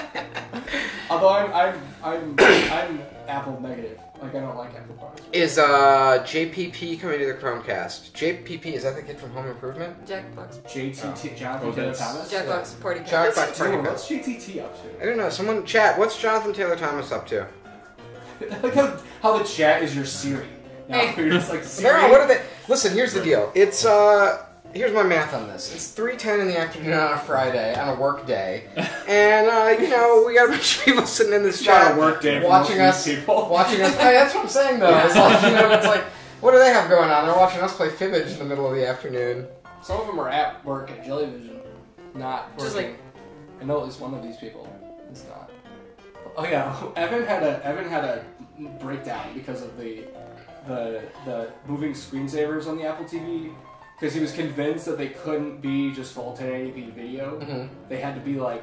Although I'm, I'm, I'm, I'm Apple negative. Like I don't like Apple products. Is uh J P P coming to the Chromecast? J P P, is that the kid from Home Improvement? Jackbox. J T T, Jonathan Oh, Taylor that's- Thomas. Jackbox party pack. Jackbox What's, Party doing? Pack. What's J T T up to? I don't know. Someone chat. What's Jonathan Taylor Thomas up to? Like how, how the chat is your Siri. Now Hey. you're just like Siri. Apparently, what are they? Listen, here's the deal. It's uh, here's my math on this. It's three ten in the afternoon on a Friday on a work day, and uh, you know we got a bunch of people sitting in this It's not chat a work day for watching most us, of these people. watching us. Hey, that's what I'm saying though. It's like you know, it's like what do they have going on? They're watching us play Fibbage in the middle of the afternoon. Some of them are at work at Jellyvision, not working. Just like- I know at least one of these people is not. Oh yeah, Evan had a Evan had a breakdown because of the the the moving screensavers on the Apple T V because he was convinced that they couldn't be just full ten eighty p video. Mhm. They had to be like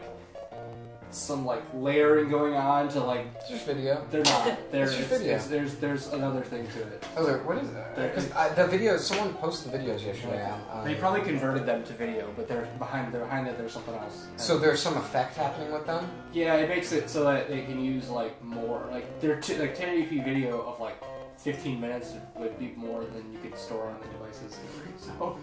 some like layering going on to like. It's just video. They're not. There's It's just video. there's there's another thing to it. Oh, there- what is that? There- Because the videos, someone posted the videos yesterday. On, on, They probably converted them to video, but they're behind. They're behind it. There's something else. So there's some effect happening with them. Yeah, it makes it so that they can use like more, like they're t- like ten eighty p video of like fifteen minutes would be more than you could store on the devices. So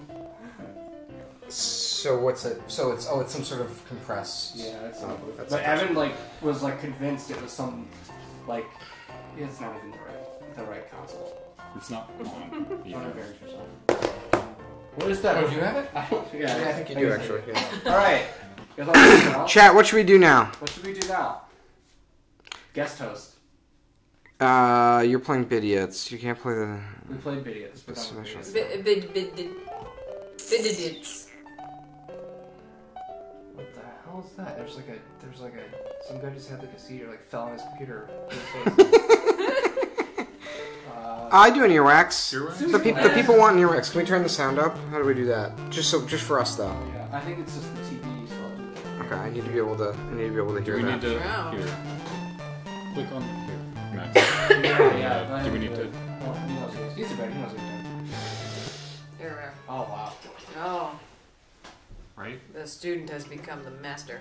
So what's it? So it's oh, it's some sort of compressed. yeah, that's Oh, not. that's But interesting. Evan like was like convinced it was some like it's not even the right the right console. It's not on. Don't either. embarrass yourself. What is that? Oh, do you have it? I don't, yeah, Yeah, I think you do actually. Yeah. All right. You guys all ready now? Chat, what should we do now? What should we do now? Guest host. Uh, you're playing Bidiots. You can't play the. We played videos. We're That's done with special. videos. Bid bid bid bid bididits. What the hell is that? There's like a, there's like a, some guy just had like a seizure, like fell on his computer. uh, I do an earwax. Earwax? The, peop the people want an earwax. Can we turn the sound up? How do we do that? Just so, just for us though. yeah, I think it's just the T V. So Okay, I need to be able to. I need to be able to Do hear we that. need to Wow. here? Click on here, Max. yeah, yeah. go ahead Do we and need do to? it. Oh, he knows what he's, he's a better. He knows what he's doing. There we are. Oh wow. Oh, Right? the student has become the master.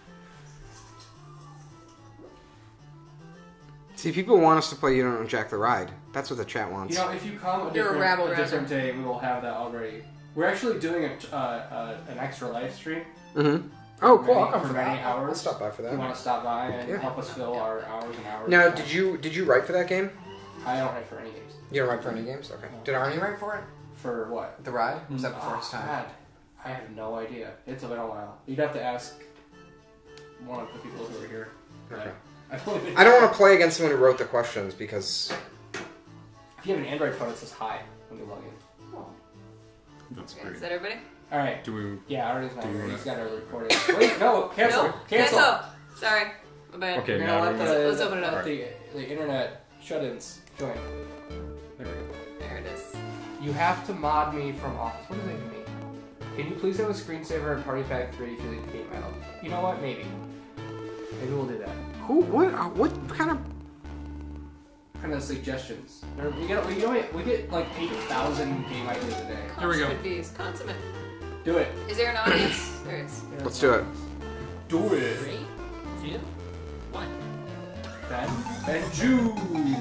See, people want us to play You Don't Know Jack the Ride. That's what the chat wants. You know, if you come a You're a different, rabble a different rouser. day, we will have that already. We're actually doing a, uh, uh, an extra live stream. Mm-hmm. Oh, cool. Many- I'll come for for many that. hours. I'll stop by for If that. you want to stop by and Yeah. help us fill our hours and hours. Now, of did time. you did you write for that game? I don't write for any games. You don't write for any games? Okay. Did Arnie write for it? For what? The Ride? Was that before Oh, his time? God. I have no idea. It's been a while. You'd have to ask one of the people who are here. But Okay. I don't want to play against someone who wrote the questions because. If you have an Android phone, it says hi when you log in. Oh. That's Okay, great. is that everybody? All right. Do we? Yeah, I already do we He's wanna- got to record it. Wait, no, cancel, No, cancel. cancel. Sorry, my bad. Okay, You're now gonna we let wanna- the, Let's open it up. let the, the internet shut-ins join. There we go. There it is. You have to mod me from Office. What does that even mean? Can you please have a screensaver in Party Pack three if you leave the game out? You know what? Maybe. Maybe we'll do that. Who? What? Uh, what kind of? Kind of suggestions. Or we get we get we get like eight thousand game ideas a day. There we go. Consummate V's. Consummate. Do it. Is there an audience? There is. Let's do it. Do it. Three, two, one. Ben. Benju.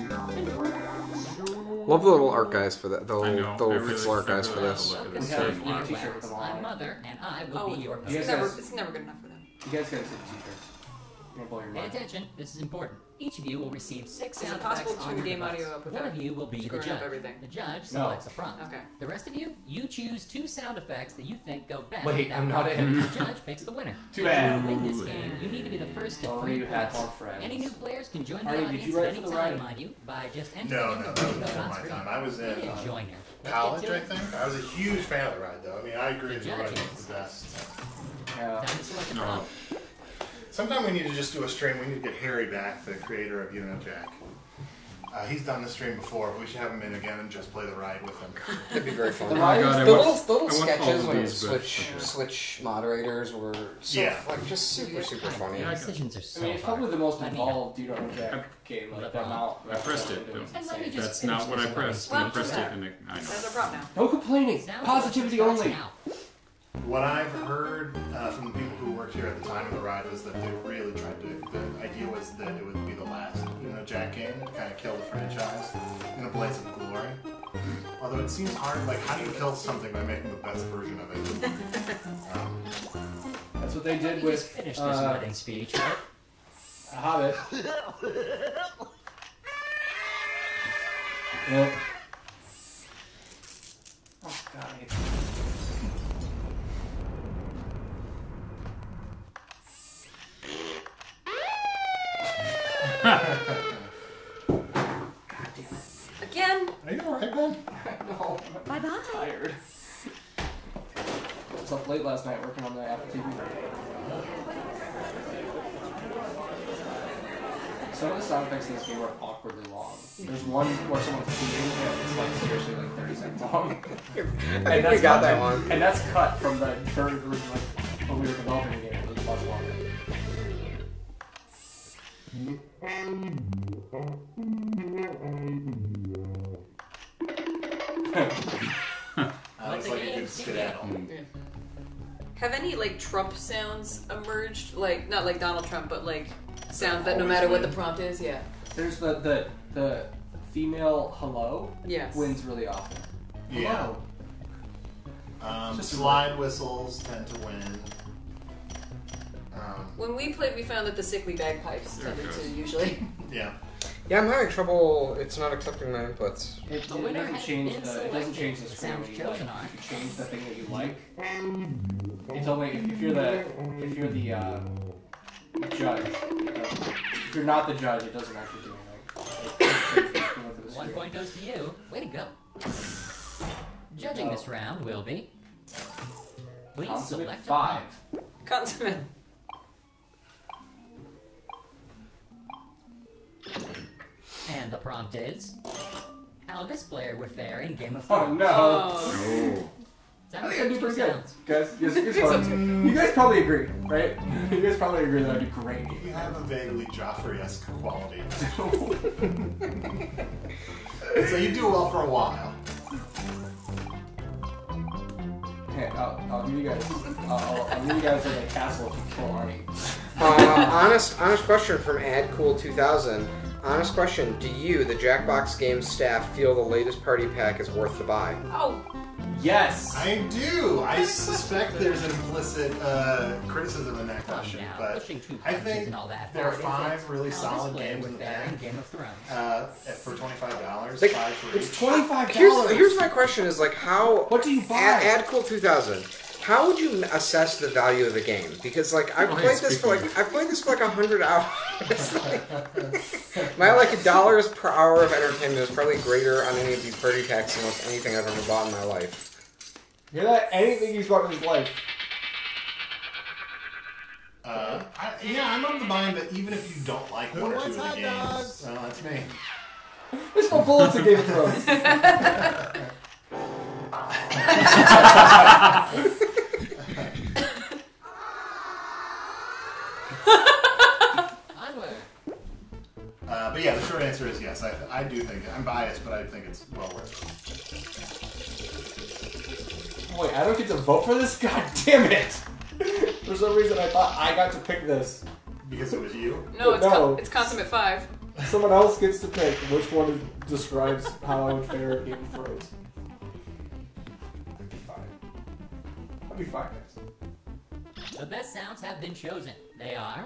Love the little art guys for that. The I little, know. the I little really- pixel art I guys for really this. like it. We It's have very a fun. t-shirt with them all I'm on. Mother, and I will Oh, be your it's guys never, guys- it's never good enough for them. You guys gotta see the t-shirt. I'm gonna blow your Pay mind. attention, this is important. Each of you will receive six Is it sound possible effects to on your game device. audio up One without of you will be the screwing up judge. everything? The judge No. selects a prompt. Okay. The rest of you, you choose two sound effects that you think go best. Wait, That I'm not way, in. The judge picks the winner. Too bad. To win this game, you need to be the first to Oh, three you had points. more friends. Any new players can join the Artie, did audience you write at for any the time, ride? mind you, by just entering No, in no, the that was code before on my screen. time. I was in Be a uh, joiner. Let's college, get to I it. think. I was a huge fan of the ride, though. I mean, I agree The the ride judges. was the best. Yeah. Time to select a No. prompt. Sometime we need to just do a stream. We need to get Harry back, the creator of Unit Jack. Uh, he's done this stream before, but we should have him in again and just play the ride with him. That'd be very fun. The The, ride- God, I little, want- the little I want all sketches of when it these, but- switch okay. switch moderators were so Yeah. like just super super funny. Yeah, I got- Decisions are so I mean, it's hard. probably the most Let me involved Dude on Jack game. Like that amount. I pressed it, It was though. And let me insane. just That's finish not what I this pressed. Well, I pressed too it bad. and it, I That's know. our prop now. No complaining. Sound Positivity starts only. now. What I've heard uh, from the people who worked here at the time of the ride was that they really tried to. The idea was that it would be the last, you know, Jack game to kind of kill the franchise in a blaze of glory. Although it seems hard, like how do you kill something by making the best version of it? Um, That's what they Let did me with just finish this uh, wedding speech. right? a Hobbit. Yep. Oh god, I hate that. Again? are you alright, Ben? No, Bye bye. I'm tired. I was up late last night working on the Apple T V. Some of the sound effects in this game are awkwardly long. There's one where someone's peeing and it's like seriously like thirty seconds long. I think we got that one. And that's cut from the very original, like, when we were developing the game. It was much longer. Uh, it's like a good skedaddle. Have any like Trump sounds emerged? Like not like Donald Trump, but like sounds that no Always matter what the win. prompt is. Yeah. There's the the the female hello Yes. wins really often. Yeah. Hello. Um, Just a slide whistles tend to win. Um, When we played, we found that the sickly bagpipes There it tended to goes. usually. yeah. Yeah, I'm having trouble. It's not accepting my inputs. It, The it winner doesn't has change been the it doesn't selected. change the The screen sounds when you like. chosen are- You change the thing that you like. It's only if, if you're the if you're the uh, judge. Uh, if you're not the judge, it doesn't actually do anything. One point goes to you. Way to go. Judging this round will be. Please Consummate select a five. prompt. Consummate. And the prompt is. How this player would fare in Game of Oh Thrones. no! Oh. I think I do pretty good, guys. Yes, you, guys you guys probably agree, right? You guys probably agree that I do great. You have a vaguely Joffrey-esque quality. So you do well for a while. Hey, I'll, I'll give you guys. I'll, I'll, I'll give you guys like a castle to kill Arnie. Uh, honest, honest question from AdCool two thousand. Honest question: do you, the Jackbox Games staff, feel the latest party pack is worth the buy? Oh. Yes. I do. I suspect there's an implicit uh, criticism in that Come question, now, but pushing two I punches think and all that there are hard, five is it? really How solid this player games would in the fare in pack Game of Thrones. uh, at- for twenty-five dollars. Like, five for It's each. twenty five Here's, dollars. here's my question: is like how? What do you buy? Ad, AdCool two thousand. How would you assess the value of the game? Because like I've Oh, hey, played this for speaking like I've played this for like a hundred hours. My like dollars per hour of entertainment is probably greater on any of these party packs than almost anything I've ever bought in my life. Hear that? Anything he's bought in his life. Uh, I, yeah, I'm of the mind that even if you don't like Who one or two wants of the hot games, dogs? well, that's me. There's no bullets in Game of Thrones. Uh, but yeah, the short answer is yes. I, I do think I'm biased, but I think it's well worth it. Wait, I don't get to vote for this? God damn it! For some reason, I thought I got to pick this. Because it was you? No, it's No. con- it's consummate five. Someone else gets to pick which one describes how I would fare at Game of Thrones. I'd be fine. I'd be fine, guys. The best sounds have been chosen. They are.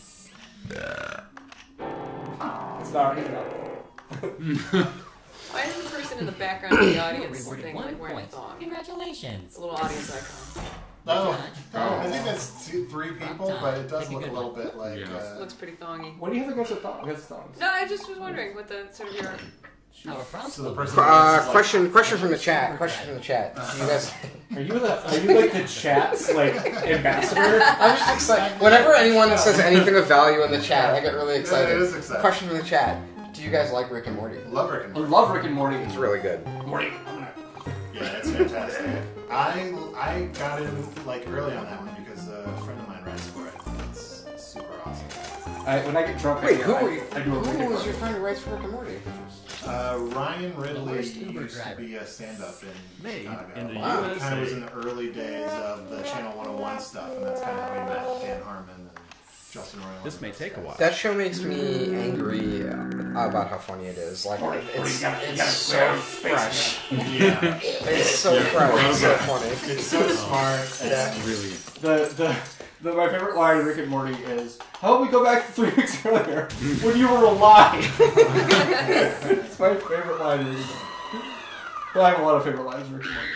It's not even Why is the person in the background of the audience Rewarded thing one like wearing a point. thong? Congratulations. A little audience icon. Oh, oh, I think that's two, three people, but it does look a little bit like. Yeah. Uh, Looks pretty thongy. What do you have against the thong? Against thongs? No, I just was wondering what the sort of your. Our front so the person. Uh, is like, question, question from the chat. Question from the chat. Do you guys? Are you the, are you like the chat's like ambassador? I'm just excited. Whenever anyone says anything of value in the chat, I get really excited. Yeah, it is exciting. Question from the chat. Do you guys like Rick and Morty? Love Rick and I Morty. love Rick and Morty. It's really good. Morty. Yeah, it's fantastic. I I got in like early on that one because a friend of mine writes for it. It's super awesome. I, when I get drunk, Wait, I, who I, were you? I do a Rick and Who was Morty. your friend who writes for Rick and Morty? Uh, Ryan Ridley worst Uber used to driver. be a stand-up in Made Chicago. in the Wow. U S A. Kind of was in the early days of the Channel one oh one stuff, and that's kind of how we met Dan Harmon and Justin Roiland. This may and those take a guys. while. That show makes me angry uh, about how funny it is. Like, it's, it's so fresh. Yeah, It's so fresh. It's so funny. it's so smart. It's really. The, the, the, my favorite line in Rick and Morty is, how about we go back to three weeks earlier when you were alive? It's my favorite line in Rick and Morty. Well, I have a lot of favorite lines in Rick and Morty.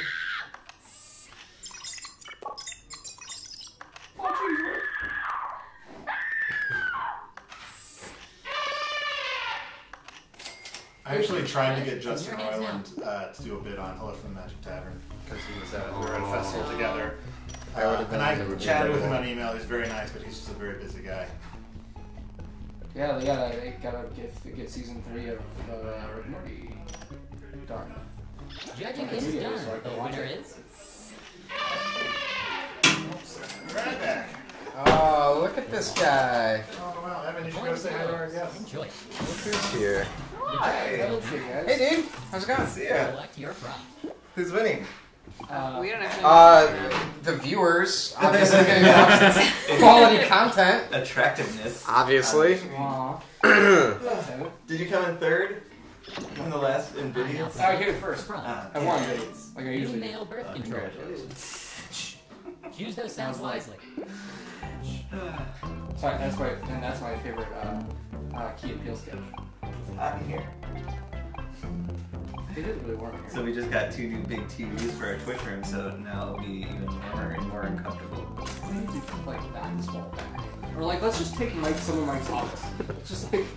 I actually tried to get Justin Roiland uh, to do a bit on Hello from the Magic Tavern because he was at, we were at a festival together. Uh, and I chatted with him on email. He's very nice, but he's just a very busy guy. Yeah, they gotta, they gotta get, get season three of uh, Rick and Morty done. Judging I is think it done. is, like, The watch winner it. is. Right back. Oh, look at this guy. Oh wow, Evan, you should go say hi to our guest. Enjoy. Look who's here. Hi. Hey, dude. How's it going? See ya. Select your prop. Who's winning? Uh, We don't actually. Uh, the viewers, obviously getting the quality content. Attractiveness. Obviously. Aw. Did you come in third in the last Nvidia? I came first. Ah, I won it. Like I New usually male do. birth control. Choose those sounds wisely. Sorry, that's my and that's my favorite uh, uh, Key and Peele sketch. Out here. They didn't really work here. So we just got two new big T Vs for our Twitch room, so now it'll be even warmer and more uncomfortable. We need to put like that small back. Or like, let's just take Mike, some of Mike's office. Let's just like.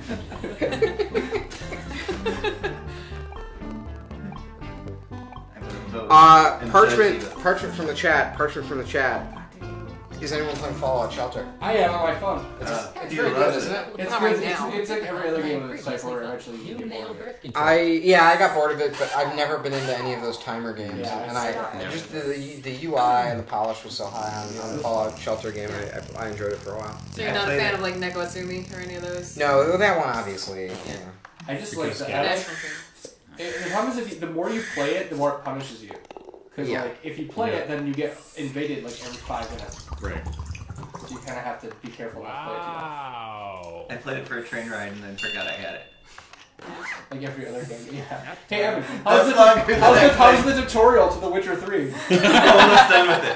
I'm gonna vote Uh, and Parchment, judge you. Parchment from the chat. Parchment from the chat. Is anyone playing Fallout Shelter? I am on my phone. It's, Uh, It's he very loves good, isn't it? it's Not good. right now. It's, it's like every other game of this type where eventually you New get male bored of it. birth control. I yeah, I got bored of it, but I've never been into any of those timer games, Yeah, and I it's- just the the U I and the polish was so high on, on the Fallout Shelter game. I, I, I enjoyed it for a while. So you're not a fan of like Neko Atsumi or any of those? No, that one obviously. Yeah. I just Because like the, yeah. I like, National thing. it, the problem is if you, the more you play it, the more it punishes you. Because Yeah. like if you play Yeah. it, then you get invaded like every five minutes. Right. So you kind of have to be careful not to play it too much. Wow. I played it for a train ride and then forgot I had it. Like every other game. Yeah. Hey Evan, how's the, That's not good. how's, the, how's the tutorial to The Witcher three? I'm almost done with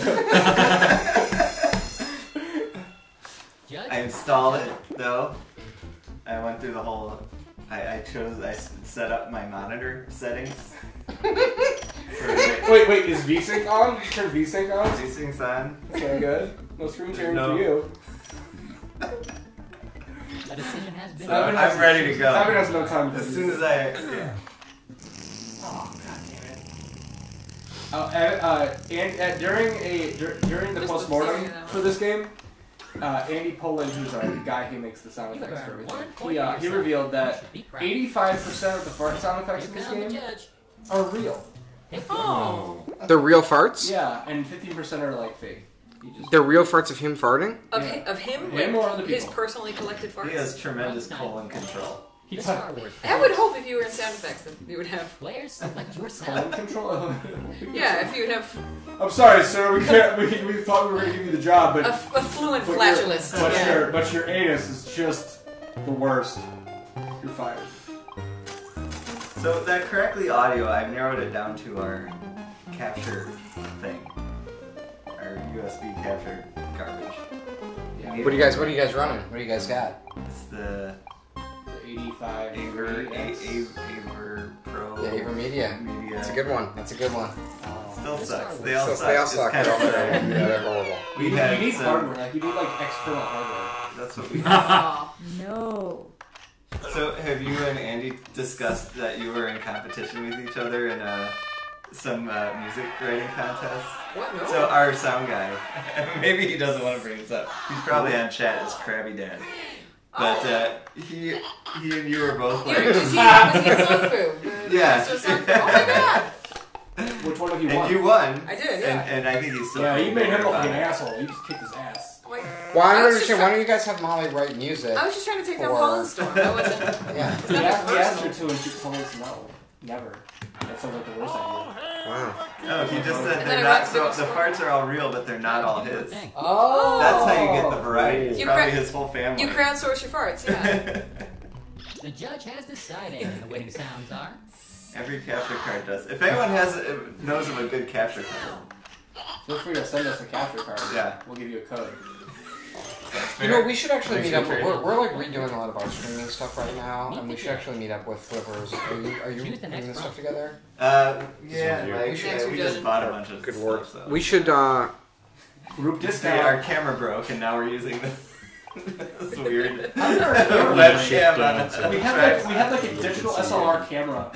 it. Judge. I installed it though. I went through the whole. I, I chose. I s- set up my monitor settings. For Wait, wait, is VSync on? Did you turn VSync on? These things on. Okay, good. No screen sharing No. for you. decision has been So made. I'm ready to go. Simon has no time for As this. soon as I. Yeah. Oh god damn it. Uh, uh, uh, and uh, during a dur- during the Just postmortem the theory, for this game, uh, Andy Poland, who's our guy who makes the sound You effects for earned everything, one point he, uh, for he yourself. revealed You that should be proud. eighty-five percent of the fart sound effects in Here this comes the game judge. are real. Oh. The real farts? Yeah, and fifteen percent are like fake. You just The real farts of him farting? Of, Yeah. hi- of him? Him like, or other his people? personally collected farts? He has tremendous colon control. he The does Star Wars. I would hope if you were in sound effects that you would have. Players select your colon sound. control. Yeah, if you would have I'm sorry, sir. We can't. We, we thought we were going to give you the job, a, but a fluent but your- flatulence. But yeah. your but your anus is just the worst. You're fired. So that correctly audio, I've narrowed it down to our capture thing. Our U S B capture garbage. Yeah. What do you guys? What are you guys running? What do you guys got? It's the The eighty-five. Aver, A- X. A- Aver Pro. Yeah, Aver Media. Media. That's a good one. That's a good one. Still The sucks. Star They all So suck. they all It's suck. kind They're of all bad. yeah, they're horrible. We You, had you need some- hardware. Like you need like external hardware. That's what we. Aw. No. So have you and Andy discussed that you were in competition with each other in uh, some uh, music writing contests? What? No. So our sound guy, maybe he doesn't want to bring this up. He's probably on chat as Krabby Dad. But uh, he he and you were both You like, were, was he, was he in Song Fu? The- Yeah. the Song Fu? Oh my god! Which one of you and won? you won. I did, yeah. And, and I think he's still. Yeah, you made him look like an about it. asshole. You just kicked his ass. Like, Well, I I don't was just understand. Why try- don't you guys have Molly write music? I was just trying to take down Or- Colin's storm. I wasn't. Yeah. It's He not asked, he asked her personal. to, and she told us no, never. That sounds like the worst idea. Wow. No, he just said And they're then I not. went So to the the farts are all real, but they're not all his. Thing. Oh, That's how you get the variety. It's You probably cra- his whole family. You crowdsource your farts, yeah. The judge has decided the winning sounds are. Every capture card does. If anyone has a, knows of a good capture card, feel free to send us a capture card. Yeah. We'll give you a code. You know, we should actually Thanks meet up. for With, trading. we're, we're like redoing a lot of our streaming stuff right now, and we should actually meet up with whoever's. Are you are you Choose the putting next this one. stuff together? uh, yeah, you. like, We should- yeah, we just bought a bunch of Good stuff, work. So. We should. uh... Group Yeah, discount. our camera broke, and now we're using this, this weird I've never- webcam on it. We had like we had like a digital S L R camera.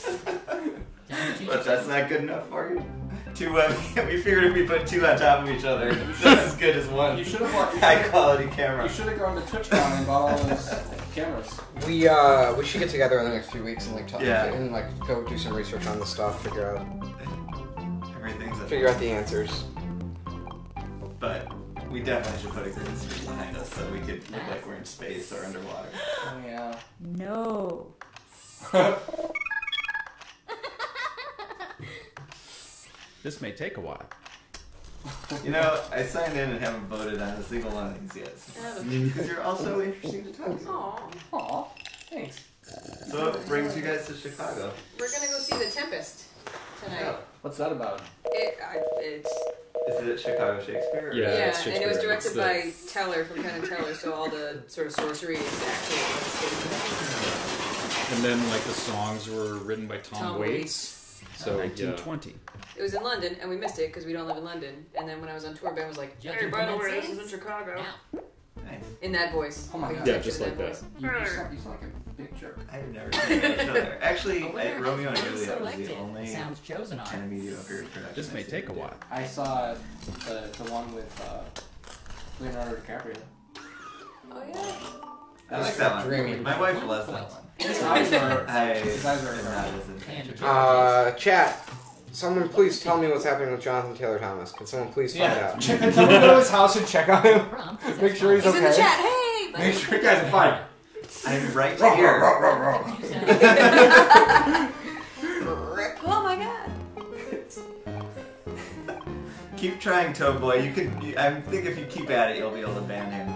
But that's not good enough for you. Two web. We figured if we put two on top of each other, that's as good as one. You should have bought. You High should've- quality camera. You should have gone to TwitchCon and bought all those cameras. We uh we should get together in the next few weeks and like talk Yeah. and like go do some research on the stuff, figure out Everything's a figure out the answers. But we definitely should put a green screen behind us so we could look like we're in space or underwater. Oh yeah. No. This may take a while. You know, I signed in and haven't voted on a single one of these yet. Because you're all so interesting to talk to. Aw. Aw. Thanks. So it brings you guys to Chicago. We're gonna go see The Tempest tonight. What's that about? It, I, it's Is it Chicago Shakespeare? or- Yeah, yeah, it's and it was Shakespeare. directed It's the- by Teller from Penn and Teller, so all the sort of sorcery is actually. And then like the songs were written by Tom, Tom Waits. So nineteen twenty. It was in London, and we missed it because we don't live in London. And then when I was on tour, Ben was like, "Hey, by the way, this is in Chicago." Nice. In that voice. Oh my Like, god. Yeah, picture just in like that. voice. You, you, sound, you sound like a big jerk. I've never seen that show there. Actually, A winner I, has Romeo and been Juliet was the selected. only Sounds chosen are. kind of mediocre production. This may I've take a seen. while. I saw the the one with uh, Leonardo DiCaprio. Oh yeah. I like that one. Dreamy. My wife loves that one. His eyes are. I His eyes are. am not as intense. Uh, chat. Someone please tell me what's happening with Jonathan Taylor Thomas. Can someone please find Yeah. out? Check, someone go to his house and check on him. Prompt is Make as sure he's He's okay. in the chat. Hey. Make sure you guys are fine. I'm right Ruh, here. ruh, ruh, ruh, ruh. Oh my god. Keep trying, Toad Boy. You could. You, I think if you keep at it, you'll be able to ban him.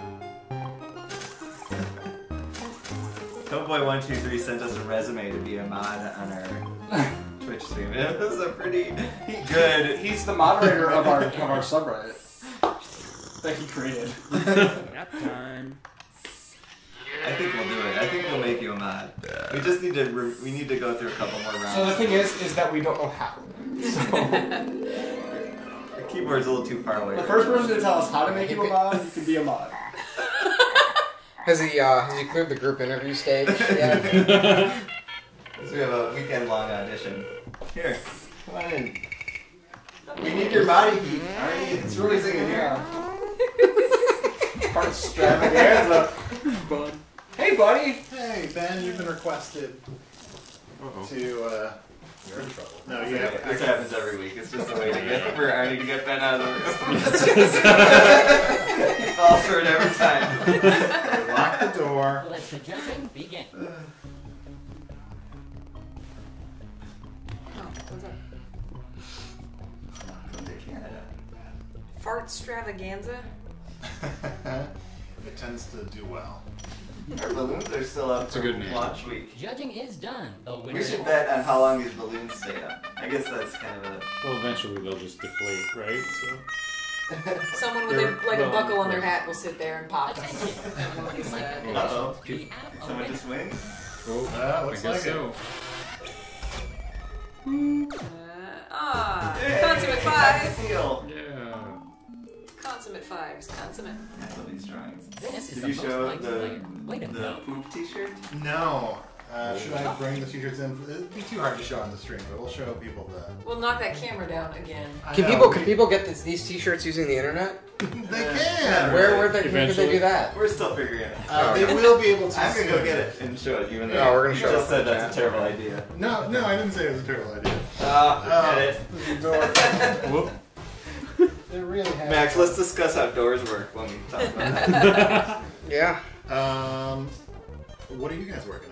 Toad Boy one two three sent us a resume to be a mod on our Twitch stream. It was a pretty good. He's the moderator of our of our subreddit that he created. Nap time. I think we'll do it. I think we'll make you a mod. We just need to. Re- we need to go through a couple more rounds. So the thing is, is that we don't know how. So The keyboard's a little too far away. the first person to tell us how to make you a mod, you can be a mod. Has he uh, has he cleared the group interview stage yet? So we have a weekend-long audition. Here, come on in. We need your body heat. Alright, it's freezing in here. Part extravaganza. Bud. Hey, buddy. Hey, Ben, you've been requested Uh-oh. to. Uh, you're in trouble. No, you have. This happens every week. It's just a way to get for Arnie to get Ben out of the room. He falls for it every time. Lock the door. Let the judging begin. Fart extravaganza? It tends to do well. Our balloons are still up That's a for good name. launch week. Judging is done. The winner We should bet on how long these balloons stay up. I guess that's kind of a... Well, eventually they'll just deflate, right? So. Someone with a, like a buckle on their hat will sit there and pop. Uh-oh. Someone just win? Oh, Uh, I looks guess like so. Uh, ah, Yay, consummate that's five. the seal. Yeah. Consummate fives. Consummate. I love these drawings. This is Did the you most show likely the, player. Way to the go. poop t-shirt? No. Uh, should I bring the t-shirts in? It'd be too hard to show on the stream, but we'll show people the. We'll knock that camera down again. I Can know, people we- can people get this, these T-shirts using the internet? They Yeah. can. Where where they when can they Eventually. do that? We're still figuring it out. Uh, they will be able to. I'm gonna go soon. get it and show it, even though No, we're gonna you show just it. said that's a terrible idea. No, no, I didn't say it was a terrible idea. Oh, Oh, get it. the door. Whoop. It really has. Max, let's discuss how doors work when we talk about it. Yeah. Um, what are you guys working on?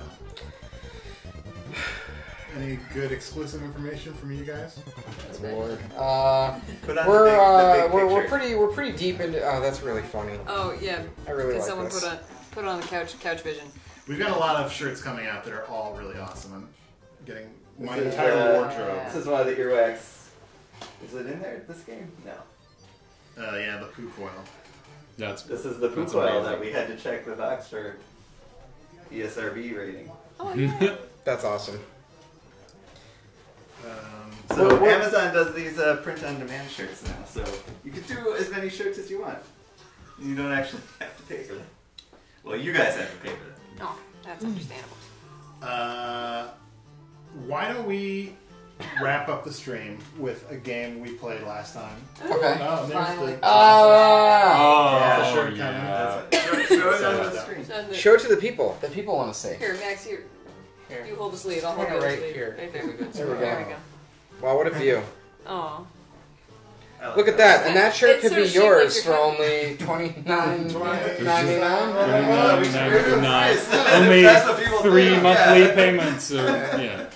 Any good exclusive information from you guys? Lord. Uh, Put on we're the big, uh, the big we're we're picture. pretty we're pretty deep into. Oh, that's really funny. Oh yeah. I really Can like someone this. put on put it on the couch couch vision? We've got a lot of shirts coming out that are all really awesome. I'm getting my This is, entire uh, wardrobe. This is one of the earwax. Is it in there, this game? No. Uh, yeah, the poo coil. That's This is the poop That's oil amazing. that we had to check the box for E S R B rating. Oh yeah. That's awesome. Um, So We're- we're- Amazon does these uh, print-on-demand shirts now, so you can do as many shirts as you want. You don't actually have to pay for them. Well, you guys have to pay for them. No, that's understandable. uh, why don't we wrap up the stream with a game we played last time? Okay. Oh, and there's Finally. the. Ah. Oh, Yeah, the shirt yeah. coming. That's it. Show, show it on the So- screen. So the- Show it to the people. The people want to see. Here, Max, here. Here. You hold the sleeve. I'll Put hold it the right sleeve. here. Right there. There we go. There we go. Wow, what a view! Oh. I like Look at that, and that shirt It's could sort be of shaped like yours your for cup. only twenty nine ninety Twenty-nine nine. ninety-nine. That's Only what people three think, monthly yeah. payments. Or, yeah.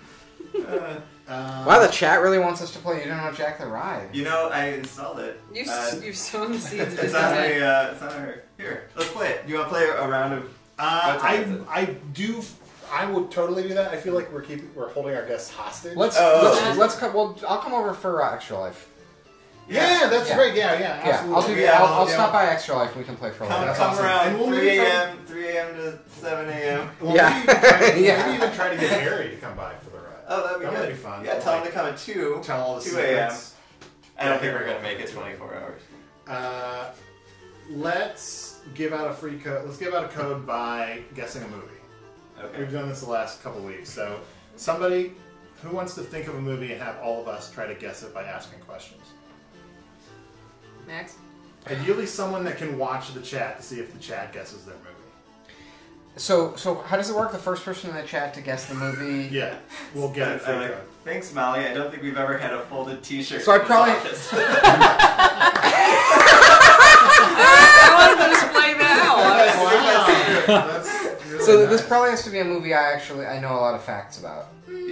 Um, Wow, the chat really wants us to play. You don't know Jack the Ride. You know, I installed it. You've, Uh, you've sown the seeds of it's this on design. my, uh, it's on our, here, let's play it. You want to play a round of, Uh, What time is I it? I do. I would totally do that. I feel like we're keeping we're holding our guests hostage. Let's Oh. let's, let's come. Well, I'll come over for uh, Extra Life. Yeah, that's Yeah. great. Yeah, yeah, Yeah, absolutely. I'll do. Yeah, I'll, well, I'll yeah. stop by Extra Life. and We can play for a come, little. That's come awesome. around And we'll three maybe try- a.m., three a.m. to seven a.m. Well, Yeah. maybe, try, Yeah. maybe even try to get Harry to come by for the ride. Oh, that'd be That good. would be fun. Yeah, tell them to come at two, Tell all the two a.m. secrets. I don't Yeah, think here we're we going to go. make it twenty-four hours. Uh, let's give out a free code. Let's give out a code by guessing a movie. Okay. We've done this the last couple weeks. So, somebody who wants to think of a movie and have all of us try to guess it by asking questions. Max? Ideally, someone that can watch the chat to see if the chat guesses their movie. So, so how does it work? The first person in the chat to guess the movie. Yeah, we'll get a free I'm like, code. thanks, Molly. I don't think we've ever had a folded T-shirt. So I in this probably- office. I wanted to display that. Wow. That's really So nice. this probably has to be a movie I actually I know a lot of facts about.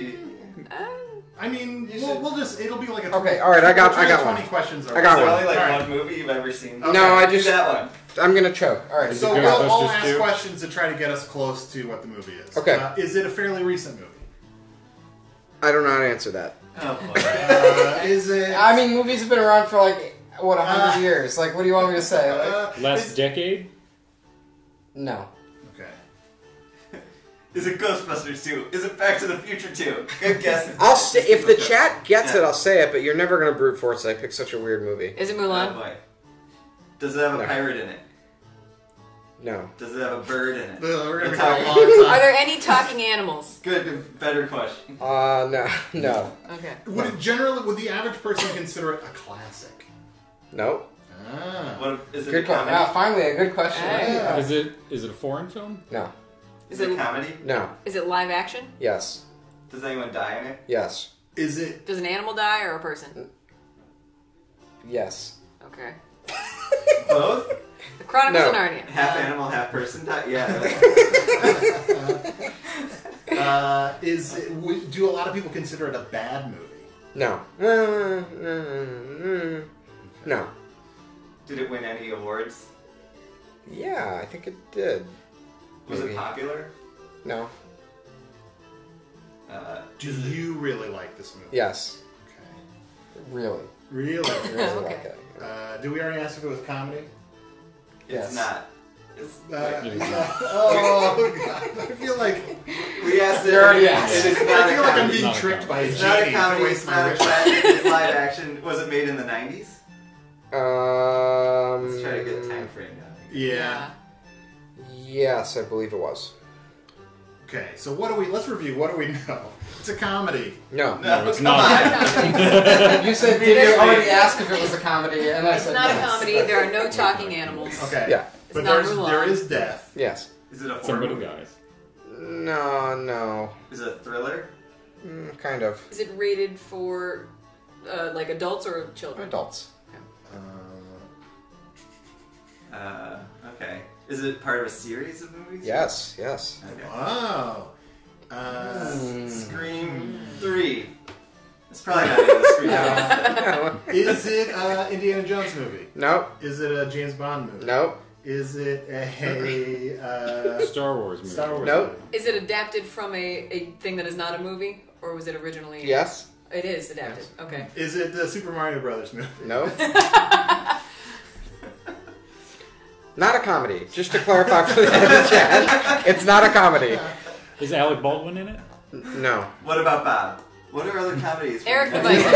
I mean, we'll, we'll just, it'll be like a... Okay, all right, I got- we'll try I got twenty one. questions. I got Is there one. only like All right. one movie you've ever seen? Okay. No, I Do just that one. I'm gonna choke. All right. So it we'll all Ghostbusters ask two? questions to try to get us close to what the movie is. Okay. Uh, is it a fairly recent movie? I don't know how to answer that. Oh, boy. Uh, is it... I mean, movies have been around for like what a hundred Uh, years. Like, what do you want me to say? Like, Uh, Last is- decade? no. Okay. Is it Ghostbusters two? Is it Back to the Future two? Good guess. I'll say if the chat gets Yeah. it, I'll say it. But you're never gonna brute force it. I picked such a weird movie. Is it Oh, Mulan? boy. Does it have a No. pirate in it? No. Does it have a bird in it? No, we're gonna It's be here a a- long time. Are there any talking animals? Good, better question. Uh, no. No. Okay. Would it generally, would the average person consider it a classic? No. Ah. What is it? Good a question. comedy? Ah, finally, a good question. Hey. Is it is it a foreign film? No. Is Is it it- a comedy? No. Is it live action? Yes. Does anyone die in it? Yes. Is it? Does an animal die or a person? Yes. Okay. Both? The Chronicles No. of Narnia. Half animal, half person die? Yeah. Uh, is it, would, do a lot of people consider it a bad movie? No. No. Did it win any awards? Yeah, I think it did. Was Maybe. it popular? No. Uh, Do you really like this movie? Yes. Okay. Really. Really? Really Okay. like it. Uh, do we already ask if it was comedy? it's Yes. not. It's, Uh, wait, oh, God. I feel like we asked it. You're already it asked. is not I a feel like I'm comedy. being Not a tricked by a It's not a genie to comedy. waste It's my not a wish. classic. It's live action. Was it made in the nineties? Um. Let's try to get a time frame down. Yeah. Yes, I believe it was. Okay, so what do we? Let's review. What do we know? It's a comedy. No. No, it's come not. on. You said, did you already ask if it was a comedy? And I It's said not a yes. comedy. There are no talking animals. Okay. Yeah. But not there's Mulan. there is death. Yes. Is it a horror Somebody movie? dies. No, no. Is it a thriller? Mm, kind of. Is it rated for uh, like adults or children? Adults. Uh, Uh, okay. Is it part of a series of movies? Yes, yes. Okay. wow. Uh, Mm. Scream three. It's probably not even a Scream. No. Is it uh, Indiana Jones movie? Nope. Is it a James Bond movie? Nope. Is it a uh, Star Wars movie. Star Wars Nope. movie? Is it adapted from a, a thing that is not a movie, or was it originally? Yes. It is adapted. Yes. Okay. Is it the Super Mario Brothers movie? Nope. Not a comedy. Just to clarify for the chat, it's not a comedy. Is Alec Baldwin in it? No. What about Bob? What are other comedies? Eric the from- Viking.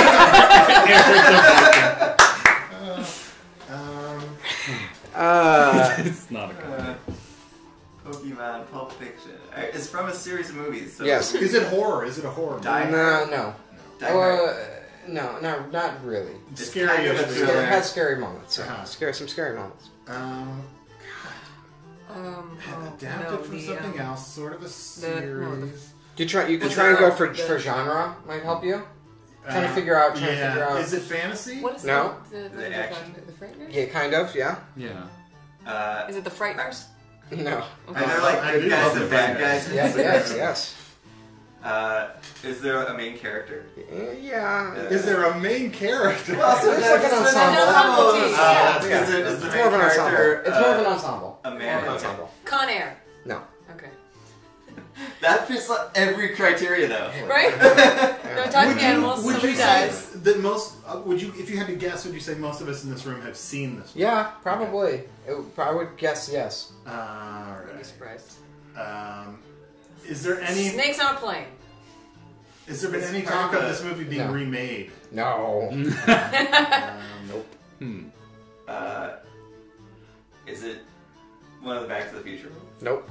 Um, Uh, It's not a Uh, comedy. Pokemon, Pulp Fiction. Alright, it's from a series of movies. So Yes. is it horror? Is it a horror movie? Die Hard. no, no. Die Hard. Uh, no, no, not really. It's It's scary. kind of a isn't it? thriller. It has scary moments. Yeah. Uh-huh. Scary, some scary moments. Um, Um, oh, adapted no, from the, something um, else, sort of a no, series. the- You try. You can Was try and there go a- for the- for genre. Might help you. Trying to Uh, figure out. Trying yeah. to figure out. Is it fantasy? What is No. the, the, the, The action. the, the Frighteners? Yeah, kind of. Yeah. Yeah. Uh, Is it the Frighteners? No. are there like I good do guys love and the bad Frighteners. guys? Yes. Yes. Yes. Uh, is there a main character? Uh, Yeah. Is there a main character? Well, so It's that's like an an ensemble. ensemble. It's Uh, yeah. Is Yeah. it is the It's main more of an ensemble. character? It's more of an uh, ensemble. A More man. of an Okay. ensemble. Con Air. No. Okay. That fits like every criteria though. Right? No talking Would animals. you, would Somebody you say dies. that most? Uh, would you, if you had to guess, would you say most of us in this room have seen this? Yeah, probably. It, I would guess yes. All I'd be right. surprised. Um, is there any? Snakes on a plane. Has there been It's any part talk of of the- this movie being No. remade? No. Um, Nope. Hmm. Uh, is it one of the Back to the Future movies? Nope.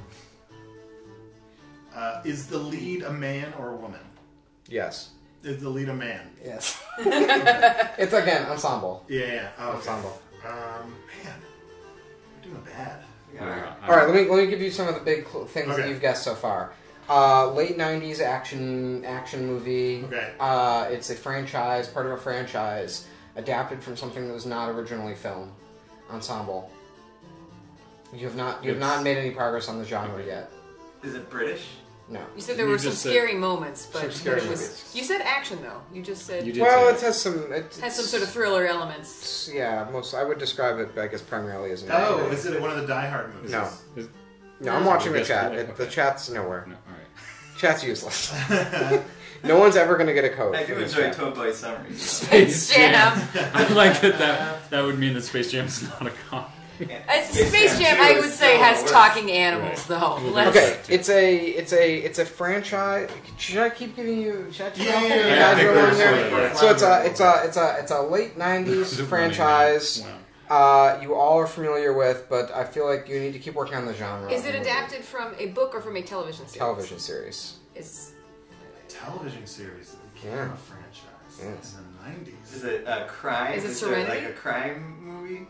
uh, is the lead a man or a woman? Yes. Is the lead a man? Yes. It's again ensemble. Yeah. yeah. Oh, okay. Ensemble. Um, man, you're doing bad. Yeah. All right, let me let me give you some of the big cl- things Okay. that you've guessed so far. Uh, late nineties action action movie. Okay. Uh, it's a franchise, part of a franchise, adapted from something that was not originally filmed. Ensemble. You have not you have It's- not made any progress on the genre yet. Is it British? No. You said there You were some just said- scary moments, but Some scary it was, movies. you said action though. You just said You did Well, say it has some. It has some sort of thriller elements. Yeah, most. I would describe it, I guess, primarily as an. Oh, action. is it one of the Die Hard movies? No. Is- No, I'm watching the Yes, chat. okay. It, the chat's nowhere. No, all right. Chat's useless. No one's ever going to get a code. I for do this enjoy chat. Toy Boy Summary. Space Jam. I like that, that. That would mean that Space Jam is not a comedy. Uh, Space Jam, I would say, has talking animals though. Let's- Okay, it's a it's a it's a franchise. Should I keep giving you? Should I keep Yeah, yeah, yeah, yeah, I think there? we're sort of- So it's a it's a it's a it's a late nineties Running franchise. out. uh, you all are familiar with, but I feel like you need to keep working on the genre. Is it adapted from a book or from a television series? Television series. Is A television series that became Yeah. a franchise Yes. in the nineties. Is it a crime? Is it there Serenity? like a crime movie?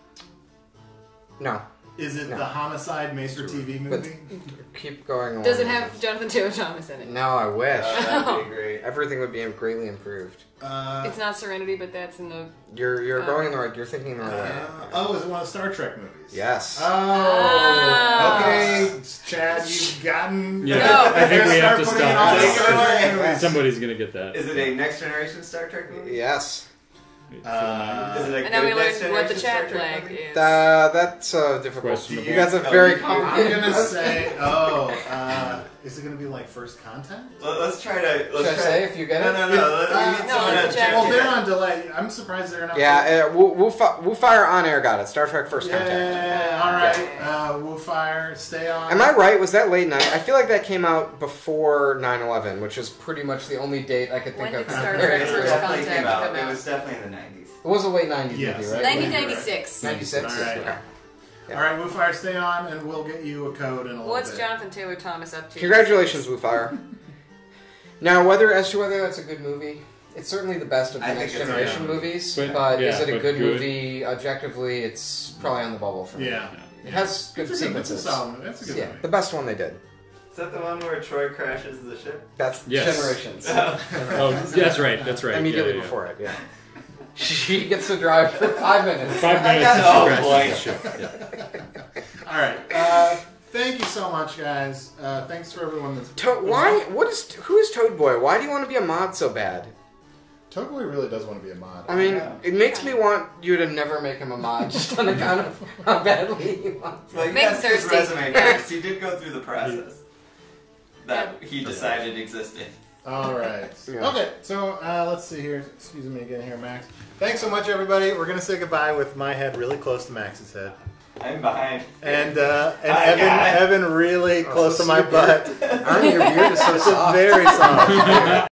No. Is it No. the Homicide made for T V movie? Keep going along. Does it with have Jonathan Taylor Thomas in it? No, I wish. Uh, that'd be great. Everything would be greatly improved. Uh, It's not Serenity, but that's in the. You're you're Uh, going in the right. You're thinking in the right way. uh, oh, is it one of the Star Trek movies? Yes. Oh, Ah. okay, Chad, you've gotten. Yeah, No. I think we have to Start putting it stop. on the Star Trek Wait, movies. Somebody's gonna get that. Is it a Next Generation Star Trek movie? Yes. Uh, Is it a And now we good Next learned what the Generation chat Star Trek flag movie? is. Uh, that's uh, difficult. Questionable. That's a Oh, very you- complicated. I'm gonna say, oh, uh, is it gonna be like First Contact? Let- Let's try to. Let's Should I try say if you get no, it? No, no, no. Let, Uh, we need no, someone it's to a check Well, it. they're on delay. I'm surprised they're not. Yeah, uh, Woo, Woo, Fi- Woo Fire on air got it. Star Trek First Contact. Yeah, all right. Uh, Woo Fire, stay on. Am I right? Was that late night? I feel like that came out before nine eleven, which is pretty much the only date I could think When of. did Star It Trek was First definitely Contact came out. come It out? was definitely in the nineties. It was a late nineties Yes. movie, right? nineteen ninety-six. ninety-six? All right. Okay. Yeah. All right, Woo Fire, stay on, and we'll get you a code in a little What's bit. Jonathan Taylor Thomas up to? Congratulations, Woo Fire. Now, whether as to whether that's a good movie, it's certainly the best of the I think Next it's a Generation good movies. But- But, yeah, is it a but good, good. movie objectively? It's probably on the bubble for me. Yeah. It has good It's a good- it's a sequences. solid movie. That's a good yeah, movie. the best one they did. Is that the one where Troy crashes the ship? That's Yes. Generations. Oh, that's right. That's right. Immediately yeah, yeah. before it, yeah. She gets to drive for five minutes. Five minutes. got and it. she Oh, crashes the ship. Yeah. All right. Uh, thank you so much, guys. Uh, thanks for everyone that's. To- why? What is? Who is Toad Boy? Why do you want to be a mod so bad? Toad Boy really does want to be a mod. I mean, Yeah. it makes me want you to never make him a mod, just on account of how badly he wants. Well, Make yes, his thirsty. resume first. He did go through the process that he decided existed. All right. Yeah. Okay, so uh, let's see here. Excuse me again here, Max. Thanks so much, everybody. We're going to say goodbye with my head really close to Max's head. I'm behind. And uh, and I Evan, got it. Evan really Oh, close so to my super. butt. Arnie, your beard is so It's soft. very soft.